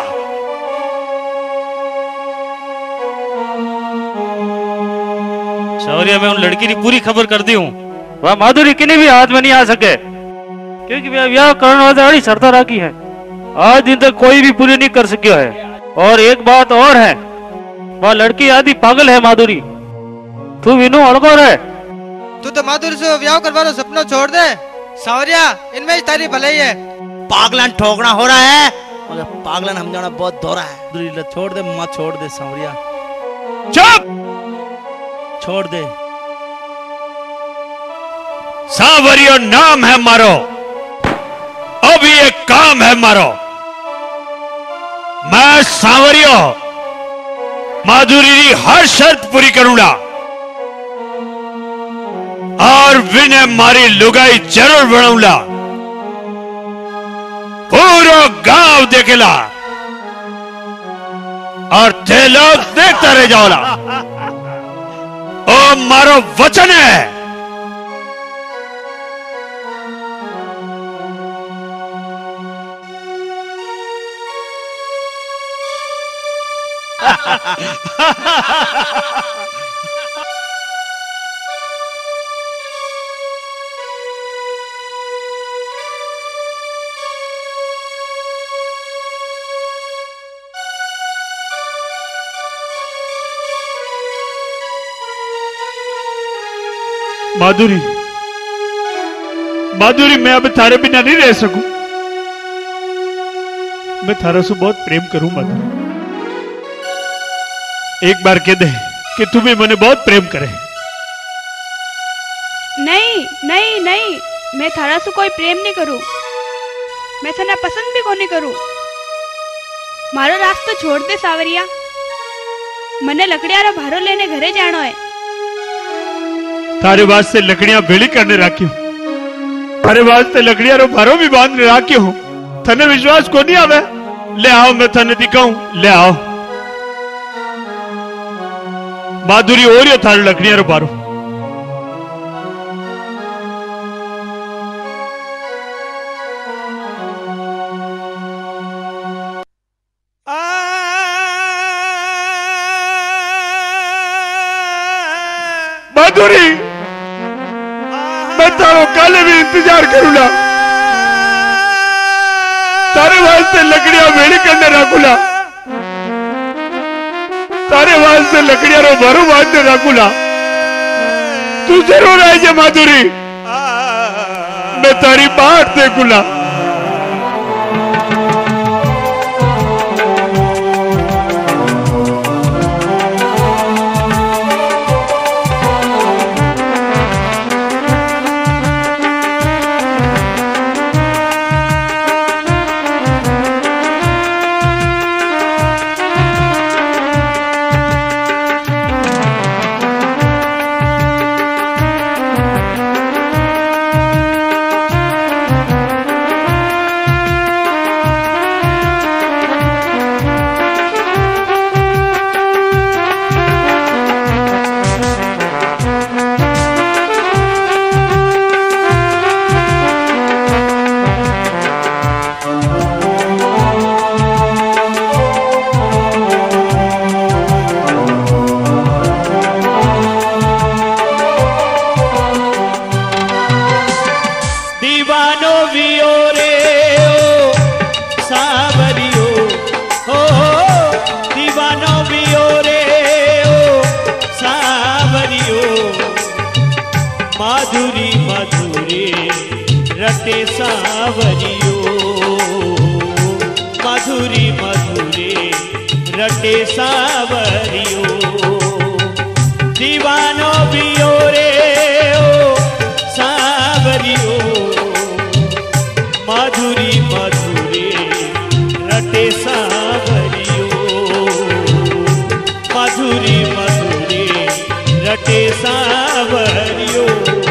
शौर्य मैं उन लड़की की पूरी खबर कर दी हूँ वह माधुरी किन्हीं भी हाथ में नहीं आ सके क्योंकि मैं ब्याह करने वाली शर्त रखी है आज दिन तक कोई भी पूरी नहीं कर सकियो है और एक बात और है वह लड़की आदि पागल है माधुरी तू विनू अड़को रहे तू तो माधुरी से ब्याह करवाना सपना छोड़ दे सावरिया इनमें ही तारी भलाई है पागलन ठोकना हो रहा है मगर पागलन हम जाना बहुत दोहरा है माधुरी छोड़ दे मत छोड़ दे सावरिया चुप छोड़ दे सावरियो नाम है मारो अभी एक काम है मारो मैं सावरियो माधुरी की हर शर्त पूरी करूंगा और विनय मारी लुगाई जरूर बनाऊंगा पूरा गांव देखेला और थे लोग देखता रह जाओला ओ मारो वचन है माधुरी माधुरी मैं अब थारे बिना नहीं रह सकूं मैं थारा से बहुत प्रेम करूं माधुरी एक बार कह दे कि तुम्हें मने बहुत प्रेम करे नहीं नहीं नहीं मैं थारा से कोई प्रेम नहीं करूं मैं थाना पसंद भी कोनी करूं मारो रास्तो छोड़ दे सावरिया मने लकड़िया रो भारो लेने घरे जानो है थारे वास्ते लकड़ियां भेड़ी करने राखी हूं थारे वास्ते लकड़ियां रो भारो भी बांधने राखी हूं थने विश्वास को नहीं आवे ले आओ मैं थने दिखाऊं ले आओ माधुरी और थारे लकड़ियां रो भारो माधुरी मैं तारो काले भी इंतजार करूंगा तारे वास्ते लकड़ियां भेड़ी करने रखूला तारे वास्ते लकड़ियां रो भरू बांधने रखूला तू जरूर आई जे माधुरी मैं तारी बाट देखूला रटे सावरियो मधुरी मधुरे रटे सावरियो दीवानो बियो रे ओ सावरियो मधुरी मधुरे रटे सावरियो मधुरी मधुरे रटे सावरियो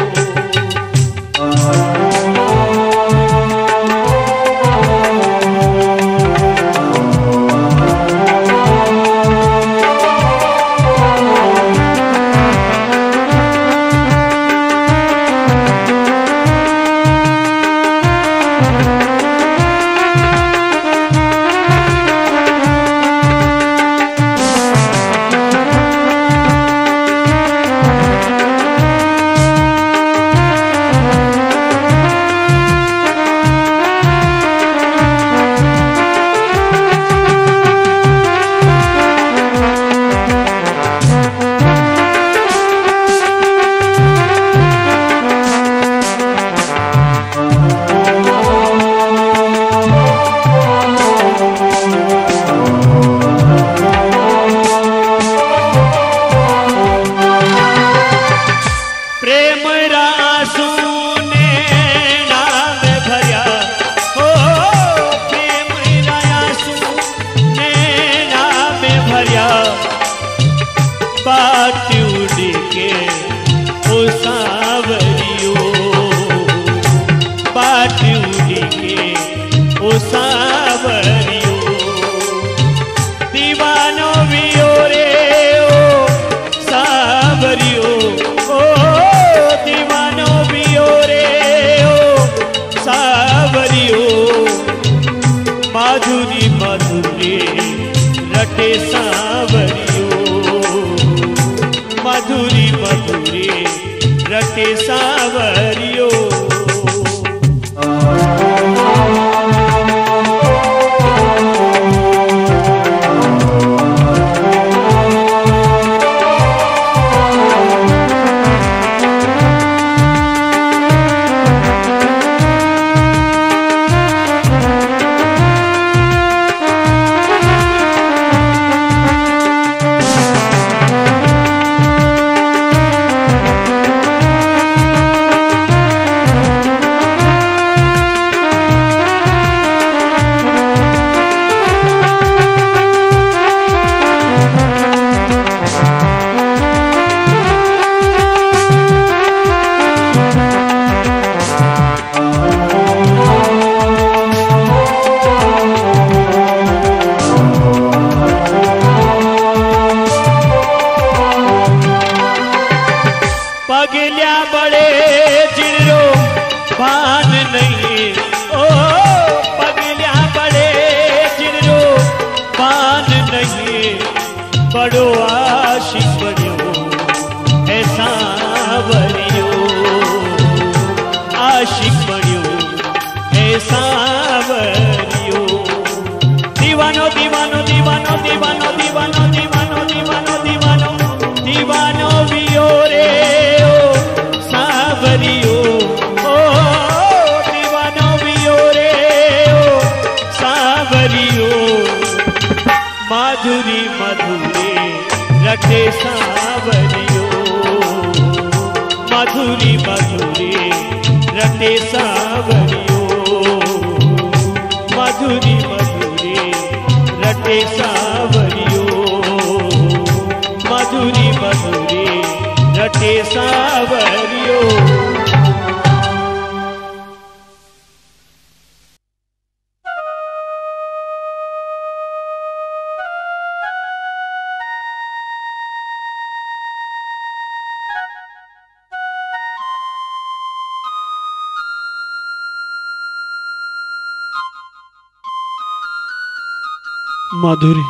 माधुरी,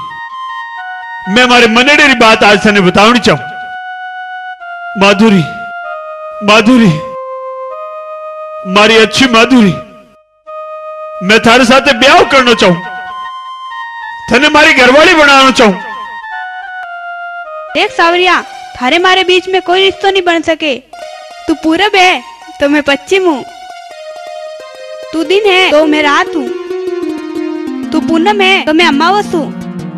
मैं मारे मनडे री बात आज तने बतावनी चाहूं। माधुरी, माधुरी, मारी अच्छी माधुरी, मैं थारे साथे ब्याह करना चाहूं, थने मारी घरवाली बनाना चाहूं। देख सावरिया, थारे मारे बीच में कोई रिश्ता नहीं बन सके। तू पूरब है तो मैं पश्चिम हूँ। तू दिन है तो मैं रात हूँ, तू पूनम है तो मैं अमावस हूँ।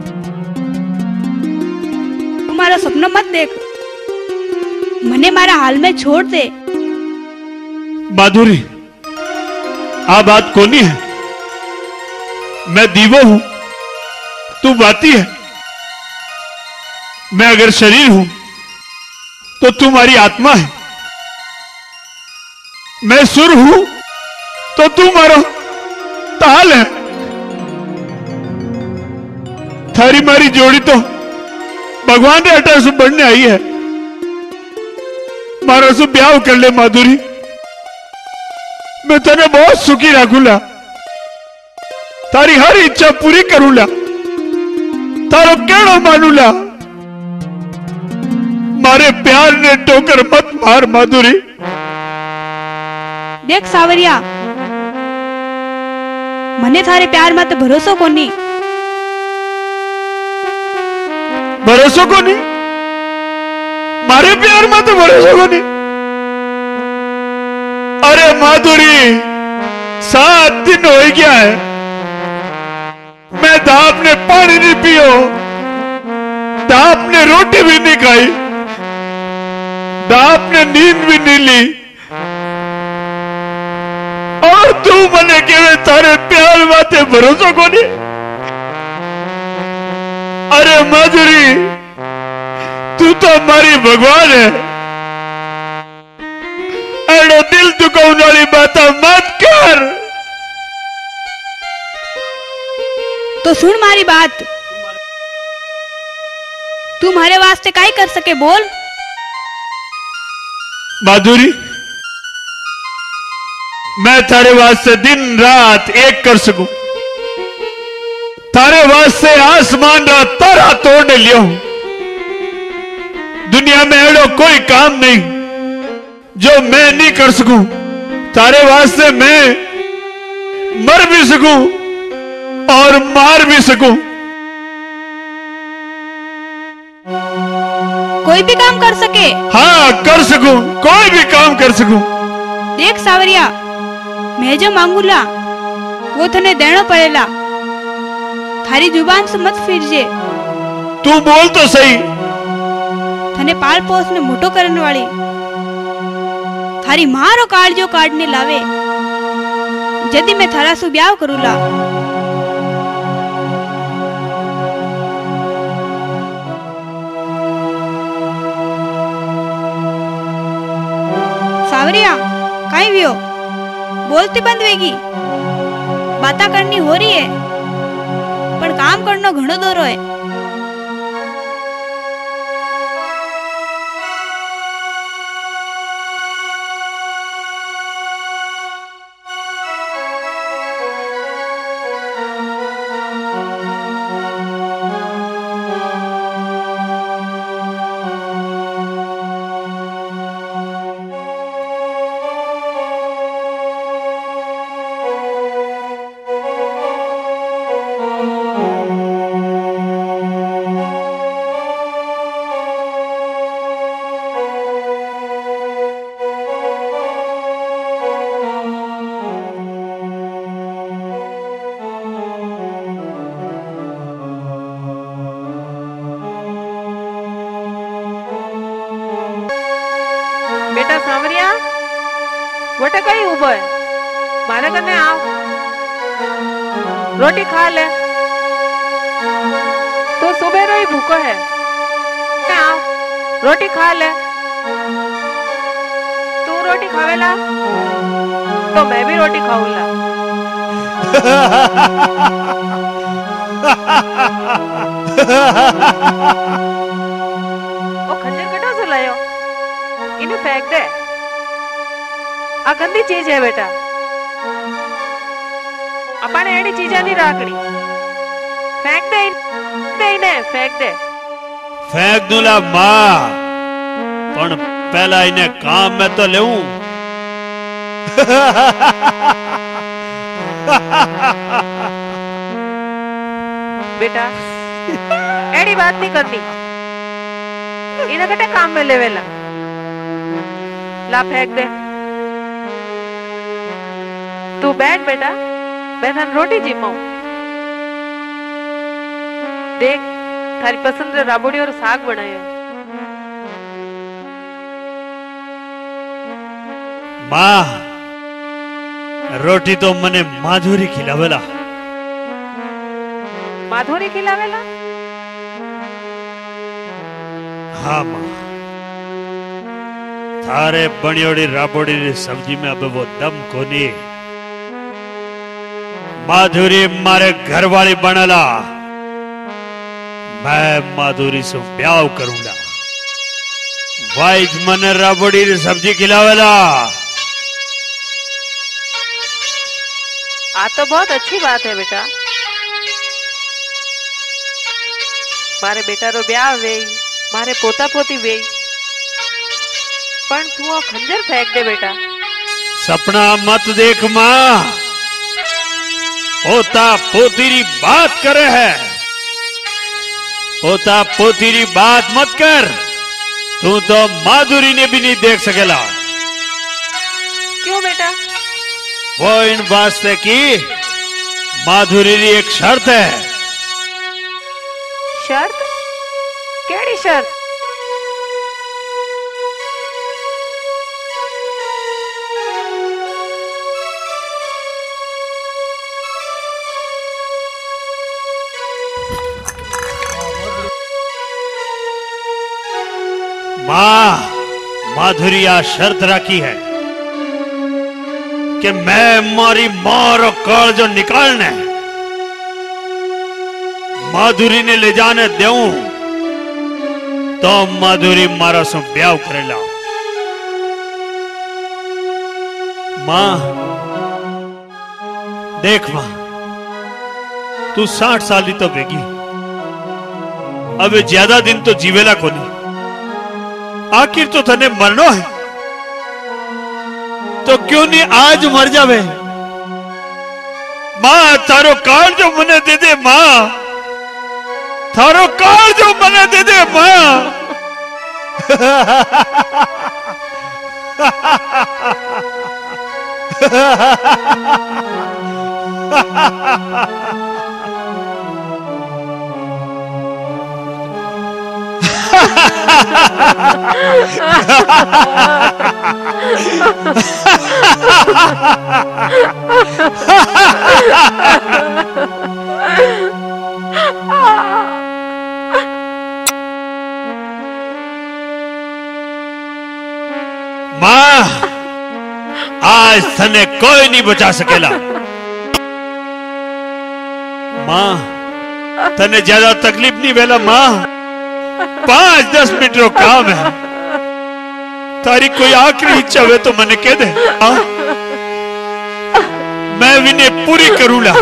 तुम्हारा सपना मत देख, मने मारा हाल में छोड़ दे। माधुरी, आ बात कोनी है। मैं दीवो हूं, तू बाती है। मैं अगर शरीर हूं तो तुम्हारी आत्मा है। मैं सुर हूं तो तू मारो ताल है। थारी मारी जोड़ी तो भगवान ने अटा सु बढ़ने आई है। मारा सु ब्याह कर ले माधुरी, मैं तने बहुत सुखी रखूला। तारी हर इच्छा पूरी करूला, तारो केड़ो मानूला। मारे प्यार ने टोकर मत मार माधुरी। देख सावरिया, मने थारे प्यार मत भरोसो कोनी। भरोसो कोनी? मारे प्यार मत भरोसो कोनी? अरे माधुरी, 7 दिन हो गया है, मैं दाप ने पानी नहीं पियो, दाप ने रोटी भी नहीं खाई, दाप ने नींद भी नहीं ली, और तू मने केवे तारे प्यार माते भरोसो कोनी? अरे माधुरी, तू तो हमारी भगवान है। एड़ो दिल दुखाने वाली बात मत कर। तो सुन मारी बात, तू मारे वास्ते काई कर सके बोल। माधुरी, मैं थारे वास्ते दिन रात एक कर सकूं। थारे वास्ते आसमान रा तारा तोड़ने लियो हूं। दुनिया में एड़ो कोई काम नहीं जो मैं नहीं कर सकूं। तारे वास्ते मैं मर भी सकूं और मार भी सकूं। कोई भी काम कर सके? हाँ, कर सकूं, कोई भी काम कर सकूं। देख सावरिया, मैं जो मांगूला वो थने देना पड़ेला। थारी जुबान से मत फिरजे। तू बोल तो सही। थने पाल पोस ने मोटो करने वाली थारी मारो काळजो काढ़ने लावे। यदि मैं थारा सु ब्याह करूला सावरिया, काई वियो बोलती बंद वेगी। बाता करनी हो रही है पण काम करनो घणो दोरो है। बेटा सांवरिया, वटे कहीं उबो है, मारे कने आओ, रोटी खा ले। तो सुबह रो ही भूखो है, आओ रोटी खा ले। तू रोटी खावेला तो मैं भी रोटी खाऊंगा। ओ खंजर कटा से लायो, इन्हें फेंक दे। आ गंदी चीज है बेटा, अपन एड़ी चीजा नहीं राखनी। फेंक दे इन्हें, फेंक दे। फेंक दूला मां, पण पहला इन्हें काम में तो लेऊं। बेटा एड़ी बात नहीं करनी, इन्हें कटे काम में लेवेला। ला फेंक दे। तू बैठ बेटा, मैं थाने रोटी जिमाऊं। देख थारी पसंद रे राबड़ी और साग बनायो। माँ रोटी तो मने माधुरी खिलावेला। माधुरी खिलावेला? हाँ माँ, थारे बनियोड़ी राबड़ी री सब्जी में अब वो दम कोनी। माधुरी मारे घर वाली बनला, मैं माधुरी से ब्याह करूंगा। वाइज मन राबड़ी री सब्जी खिलावेला। आ तो बहुत अच्छी बात है बेटा। मारे बेटा रो ब्याह वेई, मारे पोता पोती वेई, पण तू खंजर फेंक दे बेटा। सपना मत देख माँ, पोता पोतीरी बात करे है। पोता पोतीरी बात मत कर, तू तो माधुरी ने भी नहीं देख सकेला। क्यों बेटा? वो इन वास्ते की माधुरी री एक शर्त है। शर्त? केड़ी शर्त? माँ माधुरी आ शर्त रखी है कि मैं मारी मार और काल जो निकालने माधुरी ने ले जाने देऊं तो माधुरी मारा सो ब्याह करेला। मां देख मां, तू 60 साल ही तो बेगी, अब ज्यादा दिन तो जीवेला कोनी। आखिर तो तने मरनो है, तो क्यों नहीं आज मर जावे। मां तारो काल जो मने दे दे मां, थारो काल जो मने दे दे मां। मां आज तने कोई नहीं बचा सकेला। मां तने ज्यादा तकलीफ नहीं वेला मां, 5-10 मिनट रो काम है। तारी कोई आखिरी इच्छा हुए तो मने कह दे, मैं विने पूरी करूंगा।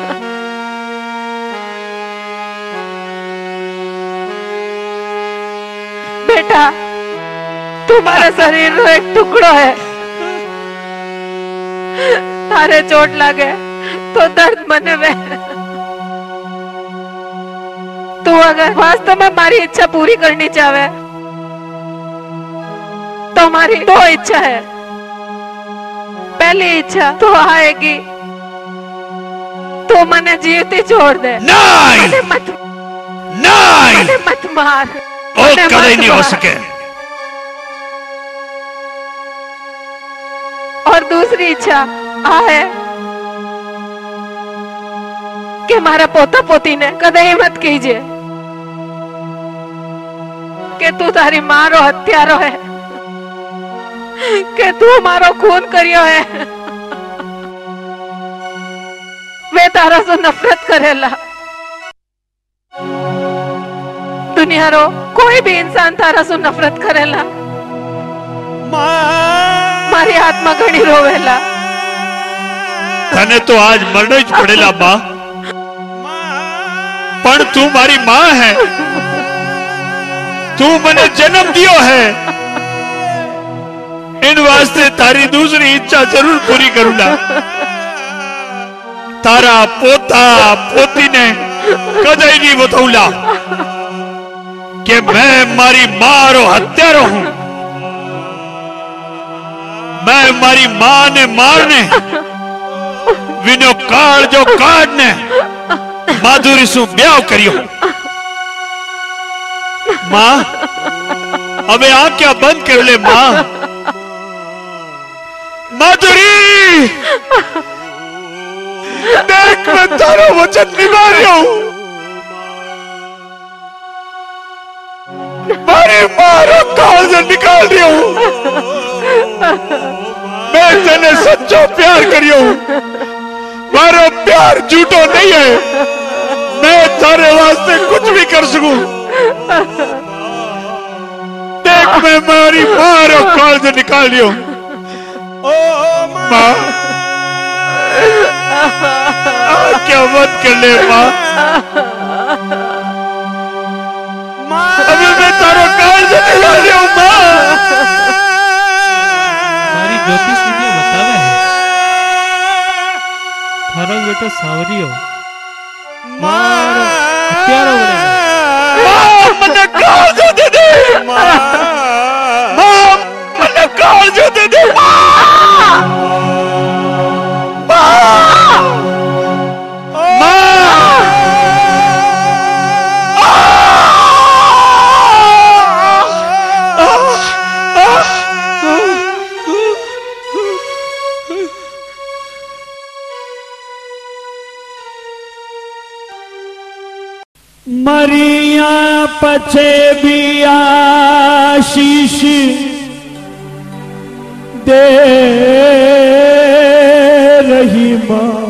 बेटा तुम्हारे शरीर रो एक टुकड़ो है, तारे चोट लागे तो दर्द मने वे। तू अगर वास्तव में मारी इच्छा पूरी करनी चाहे तो हमारी 2 इच्छा है। पहली इच्छा तो आएगी तो मने जीवती छोड़ दे। नहीं मने मत, नहीं मने मत मार, वो कभी नहीं हो सके। और दूसरी इच्छा है कि हमारा पोता पोती ने कदे ही मत कीजिए कि तू तारी मारो हत्यारो है, कि तू हमारो खून करियो है। वे तारा से नफरत करेला। दुनिया रो कोई भी इंसान तारा से नफरत करेला। मारी आत्मा घणी रोवेला। तने तो आज मरना ही पड़ेला मां, पर तू मारी मां है, तू मने जन्म दियो है। इन वास्ते तारी दूसरी इच्छा जरूर पूरी करूंगा। तारा पोता पोती ने कदे नहीं बताऊला कि मैं मारी मारो हत्यारो हूं। मैं मारी मां ने मारने विनो काल जो काट ने माधुरी सु ब्याह करियो। मां हमें आंखें बंद कर ले मां। माधुरी देख मैं तारा वचन निभा रहा हूं। मारी मारो काल से निकाल रही हूं। मैं तेने सच्चो प्यार करियो। मारो प्यार झूठो नहीं है। मैं थारे वास्ते कुछ भी कर सकूं। देख मैं मारी मारो काल से निकाल रही हूं। मां क्या मत कर ले मां। अभी मैं तारो काल से निकाल रही हूं मां। मारी ज्योतिष विद्या बतावे है थारो बेटो सावरियो मारो हत्यारो बने। मने काल जो दे दे मां। मने काल जो दे दे मरिया पछे भी आशीष दे रही मां।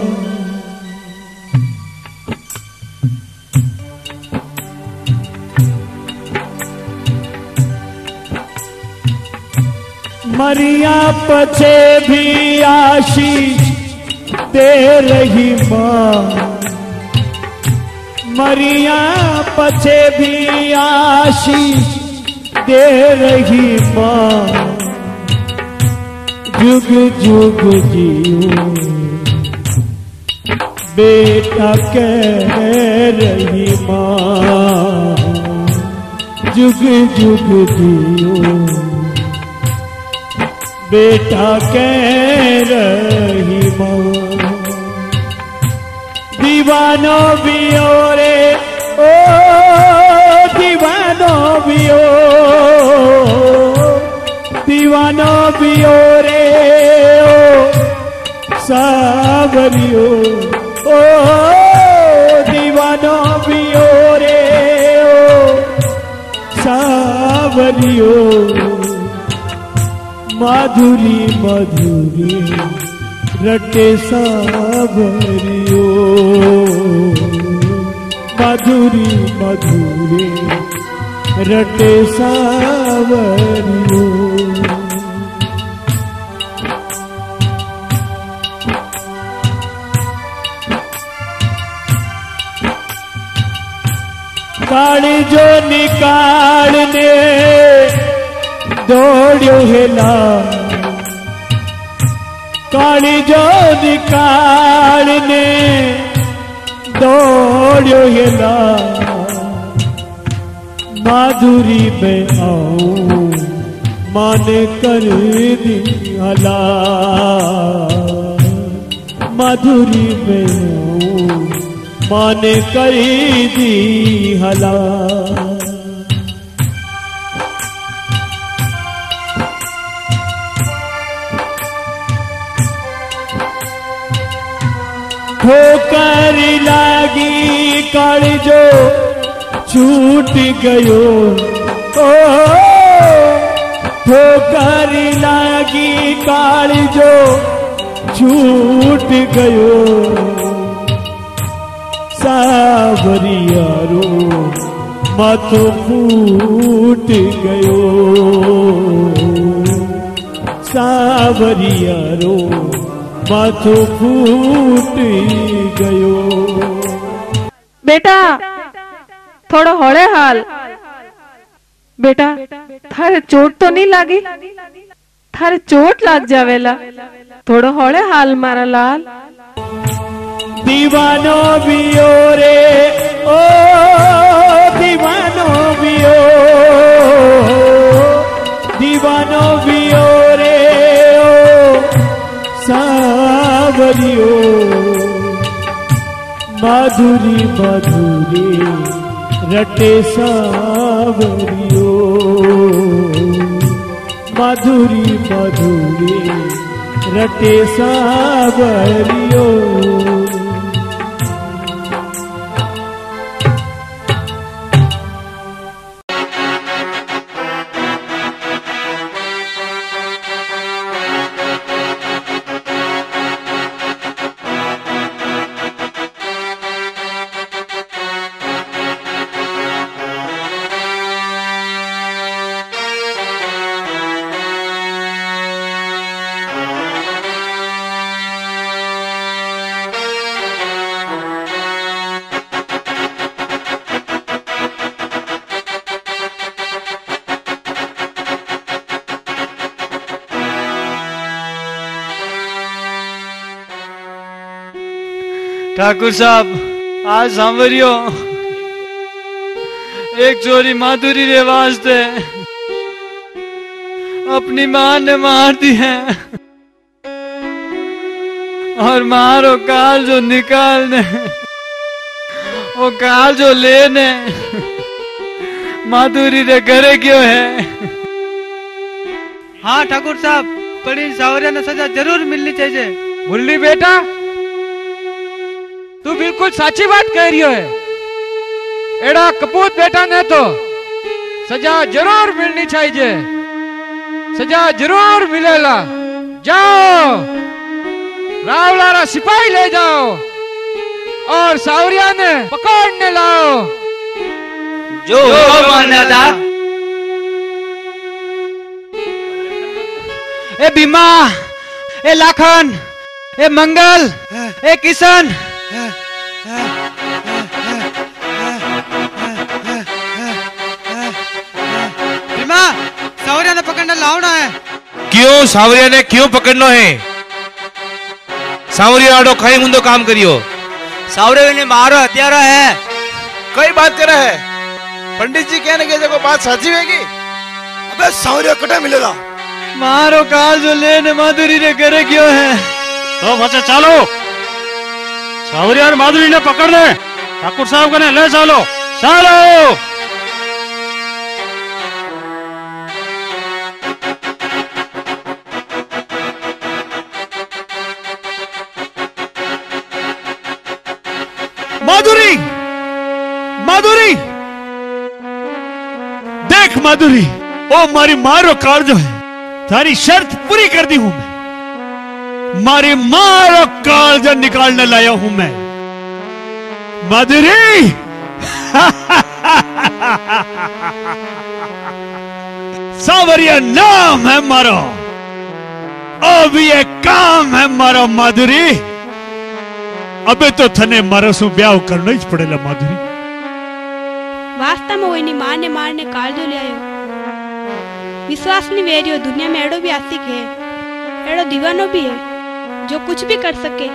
मरिया पछे भी आशीष दे रही मां। मरिया पछे भी आशीष दे रही मां। जुग जुग जियो बेटा कह रही मां। जुग जुग जियो बेटा कह रही मां। दीवानो भी ओ रे ओ दीवानो भी ओ। दीवानो भी ओ रे ओ सावरियो ओ। दीवानो भी ओ रे ओ सावरियो। माधुरी मधुरी रटे सावरियो। माधुरी मधुरी रटे सावरियो। काली जो निकालने दौड़ियो हेला। काली जो निकालने दौड़ियो हेला। माधुरी में आऊं मान कर दी हला। माधुरी में आऊं मान कर दी हला। ठोकर लागी कालिजो छूट गयो ओ। ठोकर लागी कालिजो छूट गयो। सावरियारो माथो फूट गयो। सावरियारो माथो फूट गयो। बेटा थोड़ो हौले हाल। बेटा थारे चोट तो नहीं लागी? थारे चोट लाग जावेला। थोड़ो हौले हाल मारा लाल। दीवानो भी ओ रे ओ दीवानो भी ओ। दीवानो भी ओ रे ओ सावरियो। माधुरी माधुरी रटे सावरियो, माधुरी माधुरी रटे सावरियो। ठाकुर साहब आज सांवरियो एक चोरी माधुरी रे वास्ते अपनी मां ने मार दी है, और मारो काल जो निकालने वो काल जो लेने माधुरी रे घरे क्यों है। हाँ ठाकुर साहब, पड़ी सावरिया ने सजा जरूर मिलनी चाहिए। मुरली बेटा तू बिल्कुल साची बात कह रही है। एड़ा कपूत बेटा ने तो सजा जरूर मिलनी चाहिए, सजा जरूर मिलेगा। जाओ रावलारा सिपाही ले जाओ और सावरिया ने पकड़ने लाओ। जो मान्य था। ए भीमा, ए लाखन, ए मंगल, ए किशन, भीमा सावरिया ने पकड़ने लावना है। क्यों सावरिया ने क्यों पकड़ना है? सावरिया आडो खाई मुंदो काम करियो। सावरिया ने मारो हत्यारा है। कई बात करे है पंडित जी कहने के देखो बात साची होगी। अबे सावरिया कटा मिलेगा। मारो काल जो लेने माधुरी रे करे क्यों है। तो बच्चे चलो सावरिया और माधुरी ने पकड़ने ठाकुर साहब को ले चलो चलो। माधुरी माधुरी देख माधुरी, ओ मारी मारो काल जो है थारी शर्त पूरी कर दी हूं मैं। मारी मारो काल जो निकालने लाया हूं मैं माधुरी। सावरिया नाम है मारो, अब ये काम है मारो माधुरी। अबे तो थने मारो सु ब्याह करना ही पड़ेगा माधुरी। वास्तव में वही मां ने मारने काल जो ले आयो। विश्वास नहीं वेरियो दुनिया में एड़ो भी आशिक है, एड़ो दीवानो भी है जो कुछ भी कर सके।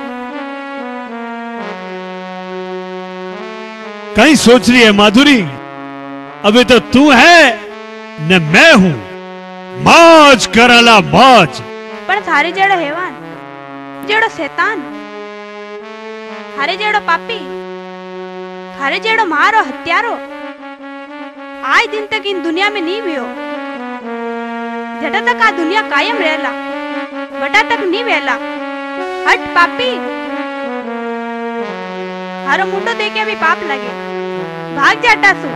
कहीं सोच रही है माधुरी? अबे तो तू है न मैं हूं। मौज करला मौज। पर थारे जेड़ो हैवान, जेड़ो शैतान, थारे जेड़ो पापी, थारे जेड़ो मारो हत्यारो आज दिन तक इन दुनिया में नहीं हुयो। जटा तक आ दुनिया कायम रहला, बटा तक नहीं वेला। हट पापी, थारो मुंडो देखे भी पाप लगे। भाग जाटा सु,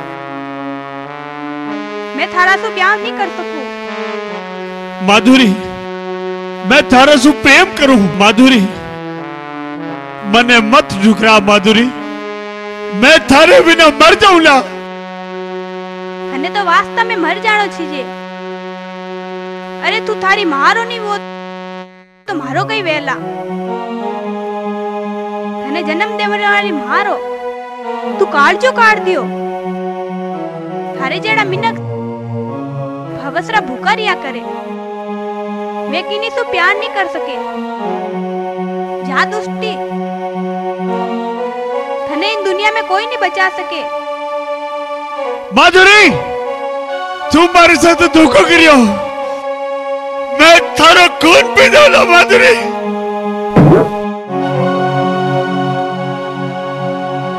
मैं थारा सु ब्याह नहीं कर सकूं। माधुरी मैं थारा सु प्रेम करूं माधुरी, मने मत झुकरा माधुरी। मैं थारे बिना मर जाऊंगा। हने तो वास्तव में मर जानो छीजे। अरे तू थारी मारो नहीं वो तो मारो कई वेला। हने जन्म देवने वाली मारो तू काढ़ दियो। थारे जेड़ा मिनक भवसरा भूखा रिया करे, वे किनी सु प्यार नहीं कर सके। जा दुष्टी, थने इन दुनिया में कोई नहीं बचा सके। माधुरी तू मारे साथ धोखा करियो। मैं थारो खून पी दूंगा माधुरी।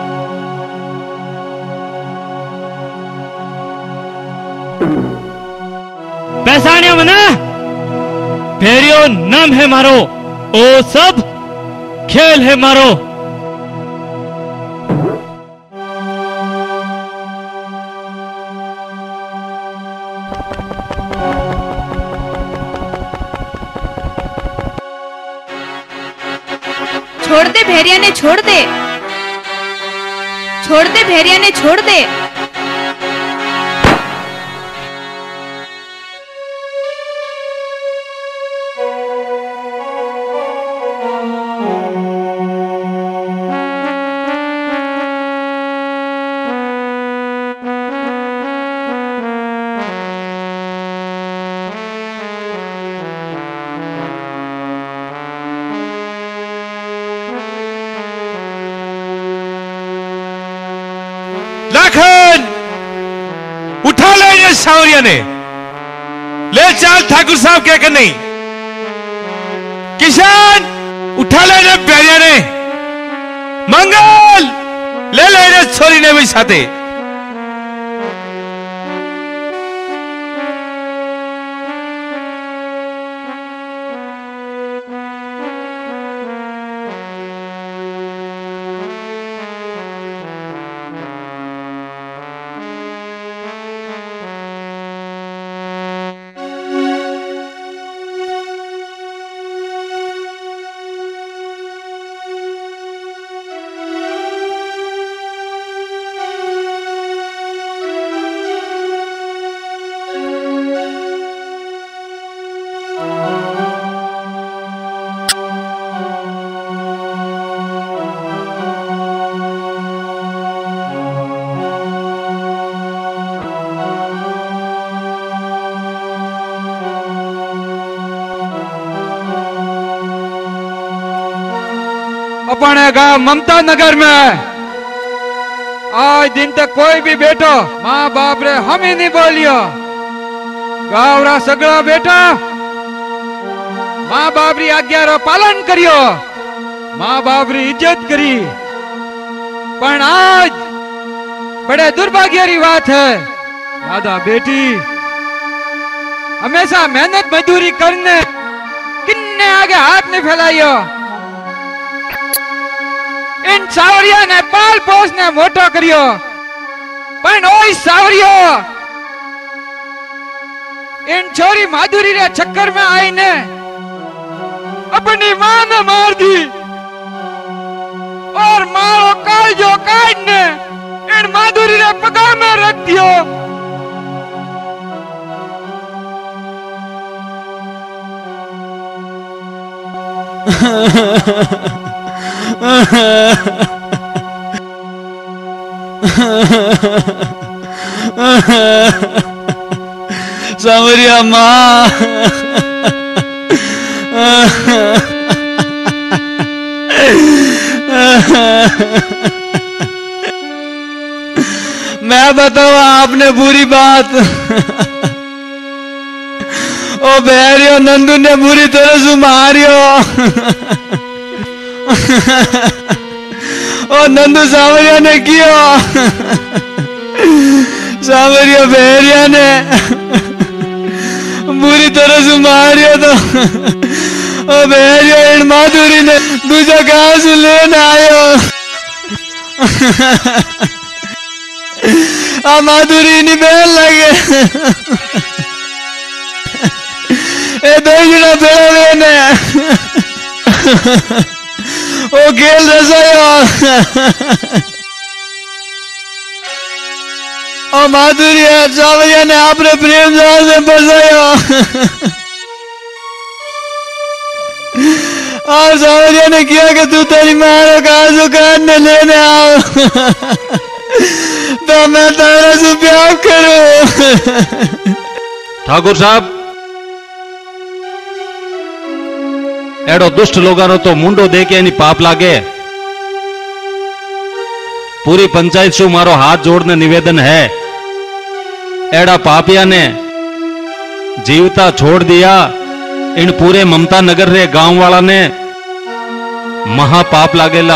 पहचानियो मने? भेरियो नाम है मारो, ओ सब खेल है मारो। छोड़ दे भेरिया ने, छोड़ दे, छोड़ दे भेरिया ने, छोड़ दे। लाखन उठा ले ये सावरिया ने, ले चल ठाकुर साहब क्या कर नहीं। किसान उठा ले ने बैरिया ने, मंगल ले ले ने छोरी ने भी साथे। अपने गांव ममता नगर में आज दिन तक कोई भी बेटो माँ बाप रे हम ही नहीं बोलियो। गाँव रा सगड़ा बेटा माँ बाप री आज्ञा रो पालन करियो, माँ बाप री इज्जत करी। पर आज बड़े दुर्भाग्य री बात है, दादा बेटी हमेशा मेहनत मजदूरी करने किन्ने आगे हाथ नहीं फैलाइयो। इन सावरिया ने पाल पोस ने मोटो करियो, पर ओई सावरियो इन छोरी माधुरी रे चक्कर में आई ने अपनी मां ने मार दी और मारो काल जो काट ने इन माधुरी रे पगा में रख दियो। सावरिया माँ मैं बताऊं आपने बुरी बात। ओ बहरियो नंदू ने बुरी तरह से मारियो। ओ नंदू सावरिया ने किया, सावरिया बहरिया ने बुरी तरह से मारियो। तो ओ बहरिया इन माधुरी ने दूजा कहां से लेने आयो। आ माधुरी नहीं बहन लगे ए दो जना बेड़ा लेने ओ खेल रसायो। और माधुरी सावरिया ने आपने प्रेम जाल से बसायो। और सावरिया ने किया कि तू तेरी मारो काजू काटने लेने आओ तो मैं तेरा से प्यार करूं। ठाकुर साहब एड़ो दुष्ट लोगानो तो मुंडो दे के पाप लागे। पूरी पंचायत से मारो हाथ जोड़ने निवेदन है, एड़ा पापिया ने जीवता छोड़ दिया। इन पूरे ममता नगर रे गांव वाला ने महापाप लागेला।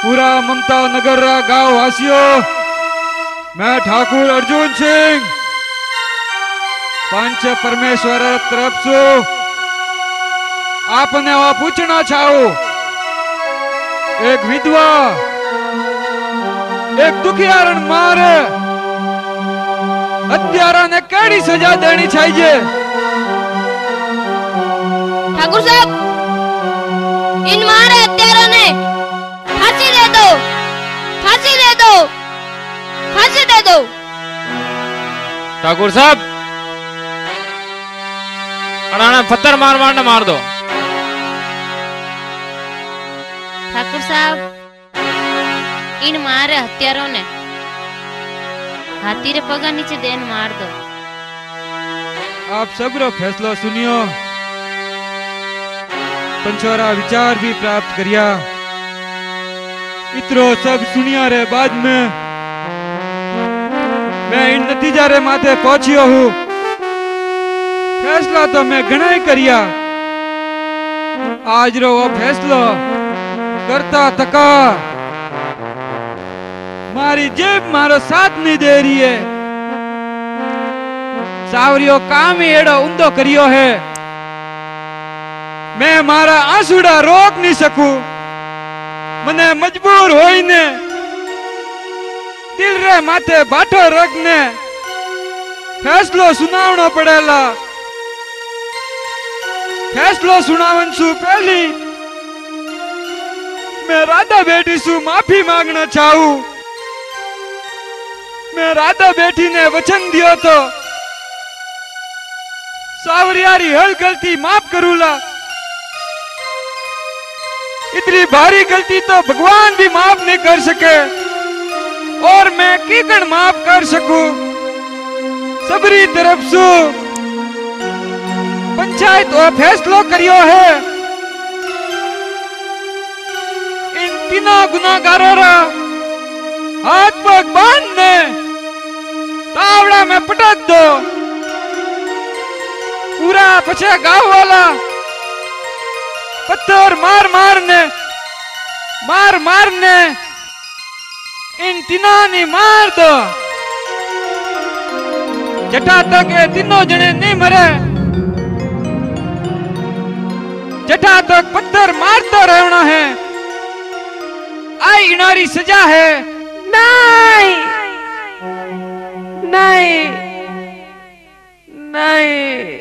पूरा ममता नगर गांव वासियों, मैं ठाकुर अर्जुन सिंह पंच परमेश्वर तरफ से आपने वह पूछना चाहो, एक विधवा एक दुखियारण मारे हत्यारा ने केड़ी सजा देनी चाहिए? ठाकुर साहब, इन मारे हत्यारों ने फांसी दे दो, फांसी दे दो, फांसी दे दो। ठाकुर साहब, अड़ाना पत्थर मार मारना मार दो। ठाकुर साहब, इन मारे हत्यारों ने हाथी रे पगा नीचे देन मार दो। आप सबरो फैसला सुनियो, पंचोरा विचार भी प्राप्त करिया। इतरो सब सुनिया रे बाद में मैं इन नतीजा रे माथे पहुंचियो हूँ। फैसला तो मैं घना ही करिया, आज रो वो फैसलो करता तका मारी जेब मारो साथ नहीं दे रही है। सावरियो काम ही एड़ो उंदो करियो है, मैं मारा आंसुड़ा रोक नहीं सकूं। मने मजबूर होईने दिल रे माथे बाठो रखने फैसलो सुनावनो पड़ेला। फैसलो सुनावन सु पहली मैं राधा बेटी सु माफी मांगना चाहूं। मैं राधा बेटी ने वचन दियो तो सावरियारी हर गलती माफ करूला। इतनी भारी गलती तो भगवान भी माफ नहीं कर सके, और मैं कीकण माफ कर सकूं? सबरी तरफ से पंचायत और फैसलो करियो है। इन तीनों गुनाहगारों रा हाथ पग बांध ने तावड़ा में पटक दो। पूरा पछे गांव वाला पत्थर मार मारने इन तीनों ने मार दो। जटा तक ये तीनों जने नहीं मरे, जटा तक पत्थर मारता रहना है। आई इनारी सजा है। नहीं नहीं नहीं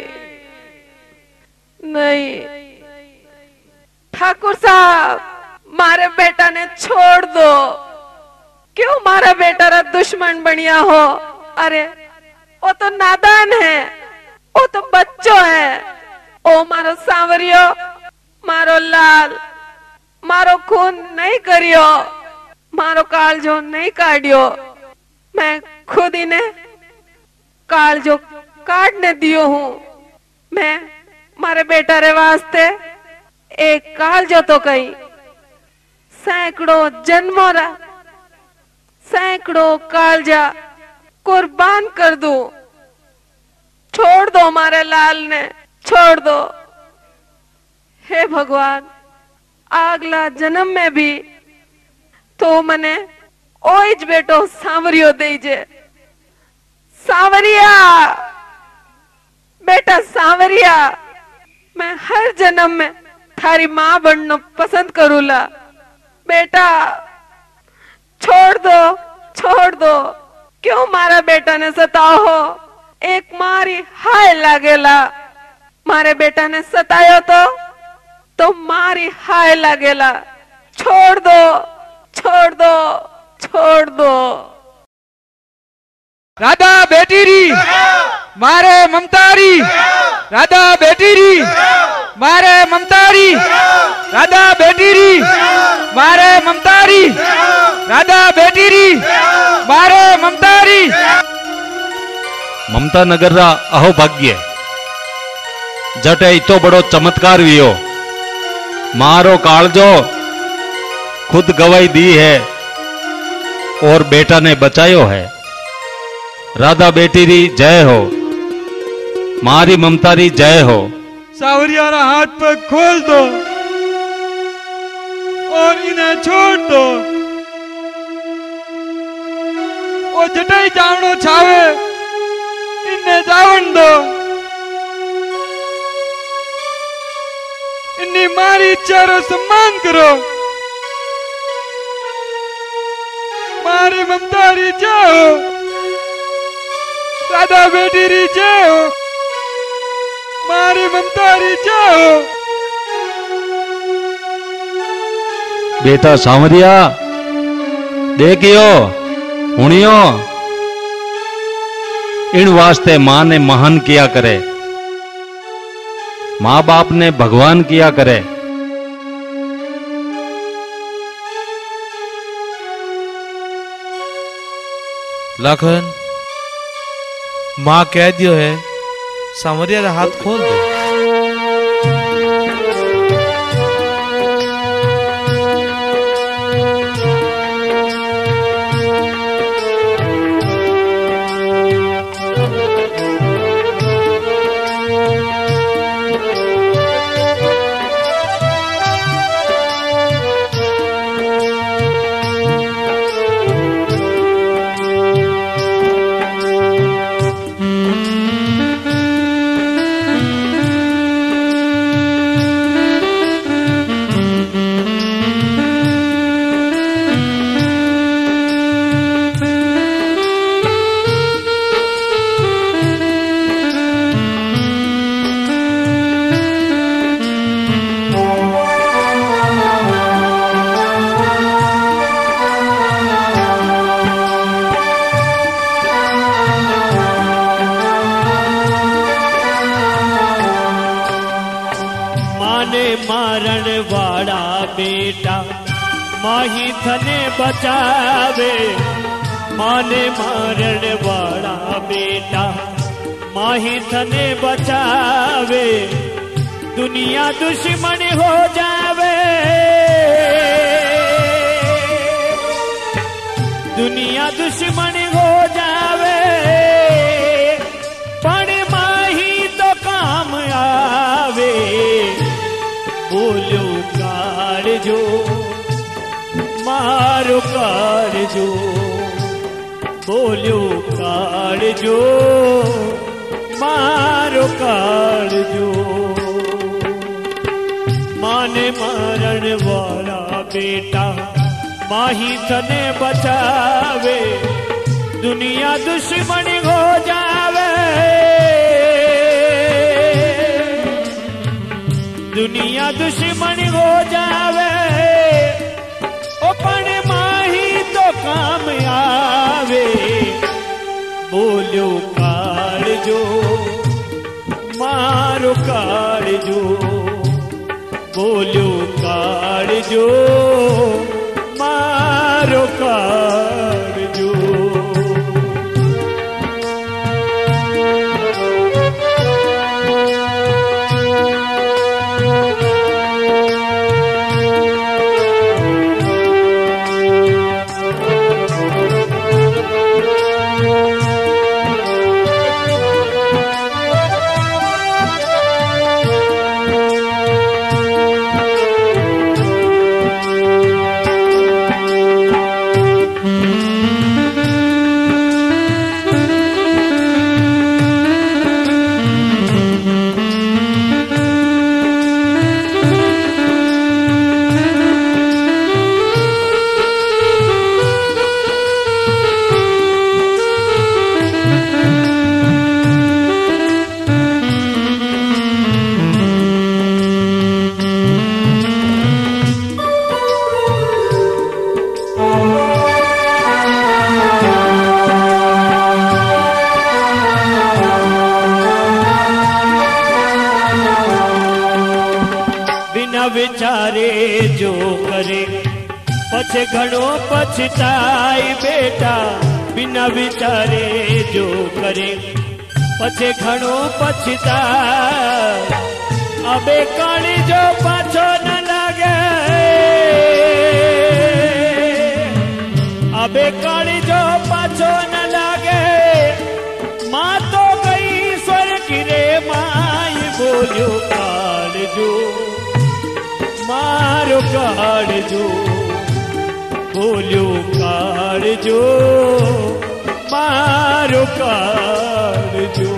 नहीं, ठाकुर साहब, मारे बेटा ने छोड़ दो। क्यों मारा बेटा रा दुश्मन बनिया हो? अरे वो तो नादान है, वो तो बच्चों है। ओ मारो सांवरियो, मारो लाल, मारो खून नहीं करियो, मारो कालजो नहीं काटियो। मैं खुद ही ने कालजो काटने दियो हूँ। मैं मारे बेटा रे वास्ते एक कालजो तो कहीं सैकड़ों जन्मों रा सैकड़ों कालजा कुर्बान कर दूं। छोड़ दो मारे लाल ने, छोड़ दो। हे भगवान, अगला जन्म में भी तो मने ओज बेटो सांवरियो दीजे। सांवरिया, बेटा सांवरिया, मैं हर जन्म में थारी माँ बनना पसंद करूला। बेटा छोड़ दो, छोड़ दो। क्यों मारा बेटा ने सताओ हो? एक मारी हाय लागेला। मारे बेटा ने सतायो तो मारी हाय लागेला। छोड़ दो, छोड़ दो, छोड़ दो। राधा बेटी री मारे ममतारी, राधा बेटी री मारे ममतारी, राधा बेटी री मारे ममतारी, राधा बेटी री मारे ममतारी। ममता नगर रा अहो भाग्य जटे इतो बड़ो चमत्कार वियो। मारो कालजो खुद गवाही दी है और बेटा ने बचायो है। राधा बेटी री जय हो, मारी ममता री जय हो। सावरिया रा हाथ पग खोल दो और इन्हें छोड़ दो। वो जटाई जावनो छावे इन्हें जावन दो। इन्हीं मारी इच्छा रो सम्मान करो। मारी ममता री जय हो, राधा बेटी री जय हो, मारी ममता री जय हो। बेटा सांवरिया देखियो हुनियो, इन वास्ते मां ने महान किया करे, माँ बाप ने भगवान किया करे। लखन मां कह दियो है सांवरिया का हाथ खोल दे। माही थने बचावे, माने मारण वाला बेटा माही थने बचावे, दुनिया दुश्मन हो जावे, दुनिया दुश्मन हो जावे, पण माही तो काम आवे। बोलो काळजो मारो काळजो, बोलो काळजो मारो काळजो। माने मारण वाला बेटा माही थने बचावे, दुनिया दुश्मन हो जावे, दुनिया दुश्मन हो जावे, ओ पण माही तो काम आवे। बोलो काळजो मारो काळजो, बोलो काळजो मारो काळजो। विचारे जो करे पछे घणो पछताई बेटा, बिना विचारे जो करे पछे घणो पछताई। अबे काली जो पाछो न लागे, अबे काली जो पाछो न लागे, मां तो गई स्वर्ग रे माई। बोलो काळजो मारो काळजो, बोलो काळजो मारो कालजो।